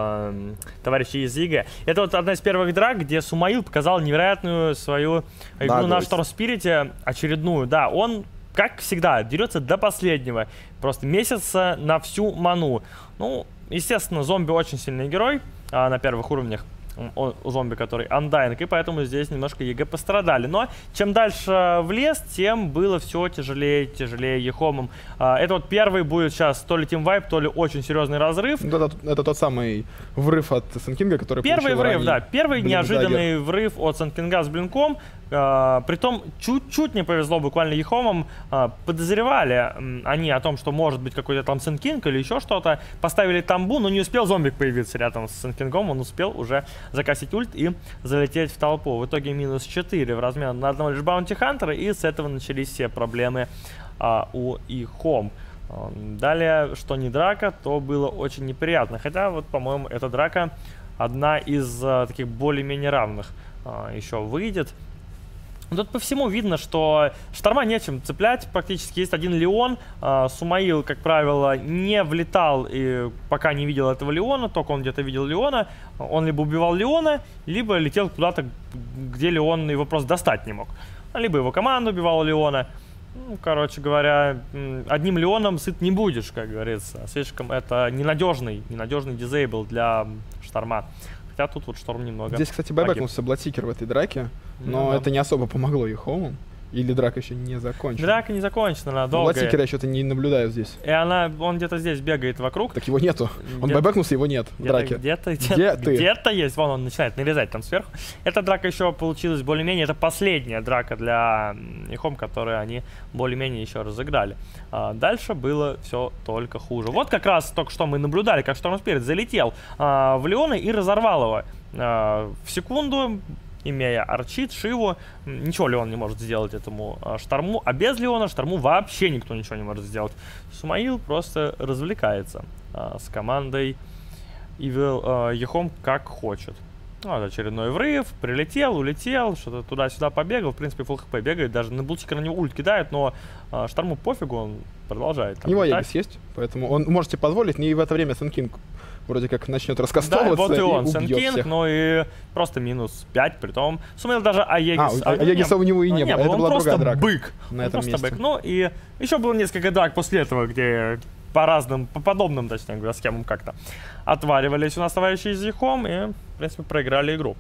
э, товарищей из ЕГЭ. Это вот одна из первых драк, где Сумаил показал невероятную свою игру на Шторм Спирите, очередную, да, он, как всегда, дерется до последнего, просто месяца на всю ману. Ну, естественно, зомби очень сильный герой а, на первых уровнях. У зомби, который Undying, и поэтому здесь немножко ЕГЭ пострадали. Но чем дальше в лес, тем было все тяжелее, тяжелее Ехомом. А, это вот первый будет сейчас то ли тимвайп, то ли очень серьезный разрыв. Это, это тот самый врыв от Сенкинга, который Первый врыв, ранее. да, первый Блин, неожиданный дагер. врыв от Сенкинга с блинком. А, притом чуть-чуть не повезло буквально Ехомом. А, подозревали м, они о том, что может быть какой-то там Сенкинг или еще что-то. Поставили тамбу, но не успел зомбик появиться рядом с Сенкингом. Он успел уже закасить ульт и залететь в толпу. В итоге минус четыре в размен на одного лишь Баунти Хантера. И с этого начались все проблемы а, у Ехом. А, далее, что не драка, то было очень неприятно. Хотя вот, по-моему, эта драка одна из а, таких более-менее равных а, еще выйдет. Тут по всему видно, что Шторма нечем цеплять, практически есть один Леон. А, Сумаил, как правило, не влетал, и пока не видел этого Леона, только он где-то видел Леона. Он либо убивал Леона, либо летел куда-то, где Леон его просто достать не мог. Либо его команда убивала Леона. Ну, короче говоря, одним Леоном сыт не будешь, как говорится. Слишком это ненадежный, ненадежный дизейбл для Шторма. Хотя тут вот Шторм немного. Здесь, кстати, байбекнулся Бладсикер в этой драке, но ну, это не особо помогло Ехому. Или драка еще не закончена? Драка не закончена, она долгая. Бладсикера я что-то не наблюдаю здесь. И она, он где-то здесь бегает вокруг. Так его нету. Он Где-то- байбекнулся, его нет в Где-то, драке. где-то, Где где-то, ты? где-то есть. Вон он начинает нарезать там сверху. Эта драка еще получилась более-менее. Это последняя драка для Ехом, которую они более-менее еще разыграли. А дальше было все только хуже. Вот как раз только что мы наблюдали, как Шторм Спирит залетел а, в Леона и разорвал его а, в секунду. Имея Арчит, Шиву, ничего Леон не может сделать этому а, Шторму, а без Леона Шторму вообще никто ничего не может сделать. Сумаил просто развлекается а, с командой Evil а, Ехом как хочет. Вот очередной врыв, прилетел, улетел, что-то туда-сюда побегал, в принципе, фулл хп бегает, даже на Бултика на него ульт кидает, но а, Шторму пофигу, он продолжает. У него Егис есть, поэтому он можете позволить, и в это время Сенкинг вроде как начнет Да, раскастовываться вот и он, убьет Сенкинг, всех. ну и просто минус пять, притом сумел даже Аегис. А, а Аегиса у него и не было, это он была просто другая драка бык. на Он этом просто месте. бык. Ну и еще было несколько драк после этого, где по разным, по подобным, точнее говоря, схемам как-то отваривались у нас товарищи из Ехом и, в принципе, проиграли игру.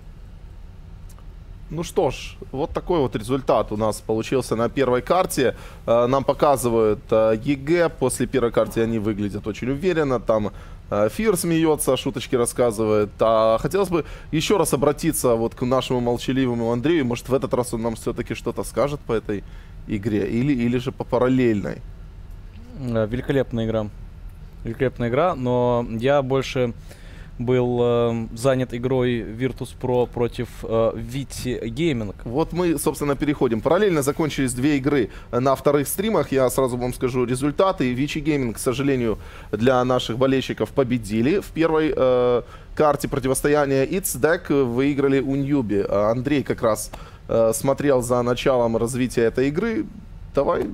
Ну что ж, вот такой вот результат у нас получился на первой карте. Э, Нам показывают э, ЕГЭ. После первой карты они выглядят очень уверенно. Там э, Фир смеется, шуточки рассказывает. А хотелось бы еще раз обратиться вот к нашему молчаливому Андрею. Может, в этот раз он нам все-таки что-то скажет по этой игре? Или, или же по параллельной? Э, Великолепная игра. Великолепная игра, но я больше был э, занят игрой Virtus.pro против э, Вити Gaming. Вот мы, собственно, переходим. Параллельно закончились две игры на вторых стримах. Я сразу вам скажу результаты. Вичи Gaming, к сожалению, для наших болельщиков победили. В первой э, карте противостояния It's Deck выиграли у Ньюби. Андрей как раз э, смотрел за началом развития этой игры. Давай.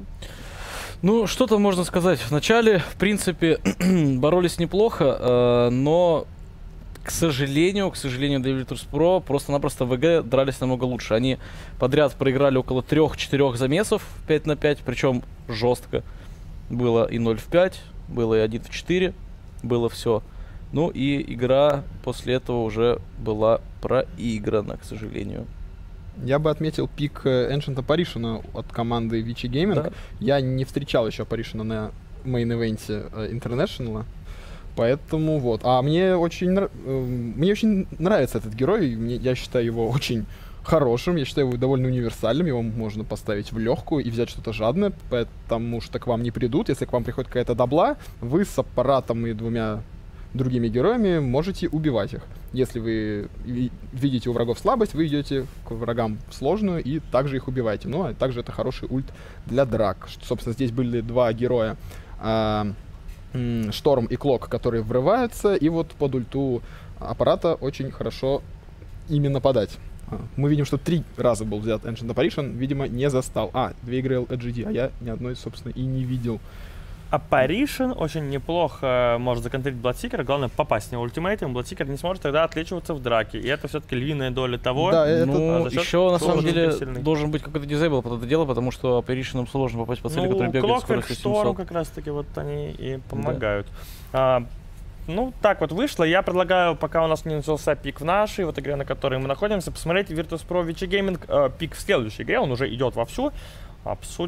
Ну, что-то можно сказать. Вначале, в принципе, боролись неплохо, э, но, к сожалению, к сожалению, для Virtus.pro просто-напросто в ВГ дрались намного лучше. Они подряд проиграли около трех-четырех замесов пять на пять, причем жестко. Было и ноль в пять, было и один в четыре, было все. Ну и игра после этого уже была проиграна, к сожалению. Я бы отметил пик э, Ancient Apparition от команды Вичи Gaming. Да. Я не встречал еще Apparition на мейн-ивенте э, International. Поэтому вот. А мне очень, нрав- э, мне очень нравится этот герой. Мне, я считаю его очень хорошим. Я считаю его довольно универсальным. Его можно поставить в легкую и взять что-то жадное, потому что к вам не придут. Если к вам приходит какая-то дабла, вы с аппаратом и двумя другими героями можете убивать их. Если вы ви- видите у врагов слабость, вы идете к врагам в сложную и также их убиваете. Ну, а также это хороший ульт для драк. Ш- Собственно, здесь были два героя, а, м, Шторм и Клок, которые врываются, и вот под ульту аппарата очень хорошо ими нападать. Мы видим, что три раза был взят Ancient Apparition, видимо, не застал. А, две игры эл джи ди, а я ни одной, собственно, и не видел. Apparition очень неплохо может законтрить Bloodseeker, главное попасть в него ультимейтом, Bloodseeker не сможет тогда отличиваться в драке, и это все-таки львиная доля того. Да, это- Ну, а за счет еще на самом сложности деле сильный. должен быть какой-то дизейбл под это дело, потому что Apparition сложно попасть по цели, Ну, который бегает Clockwork скоростью Storm семьсот. как раз-таки вот они и помогают. А, ну, так вот вышло. Я предлагаю, пока у нас не начался пик в нашей вот игре, на которой мы находимся, посмотреть Virtus.pro Vici Gaming э, пик в следующей игре. Он уже идет вовсю. Обсудим.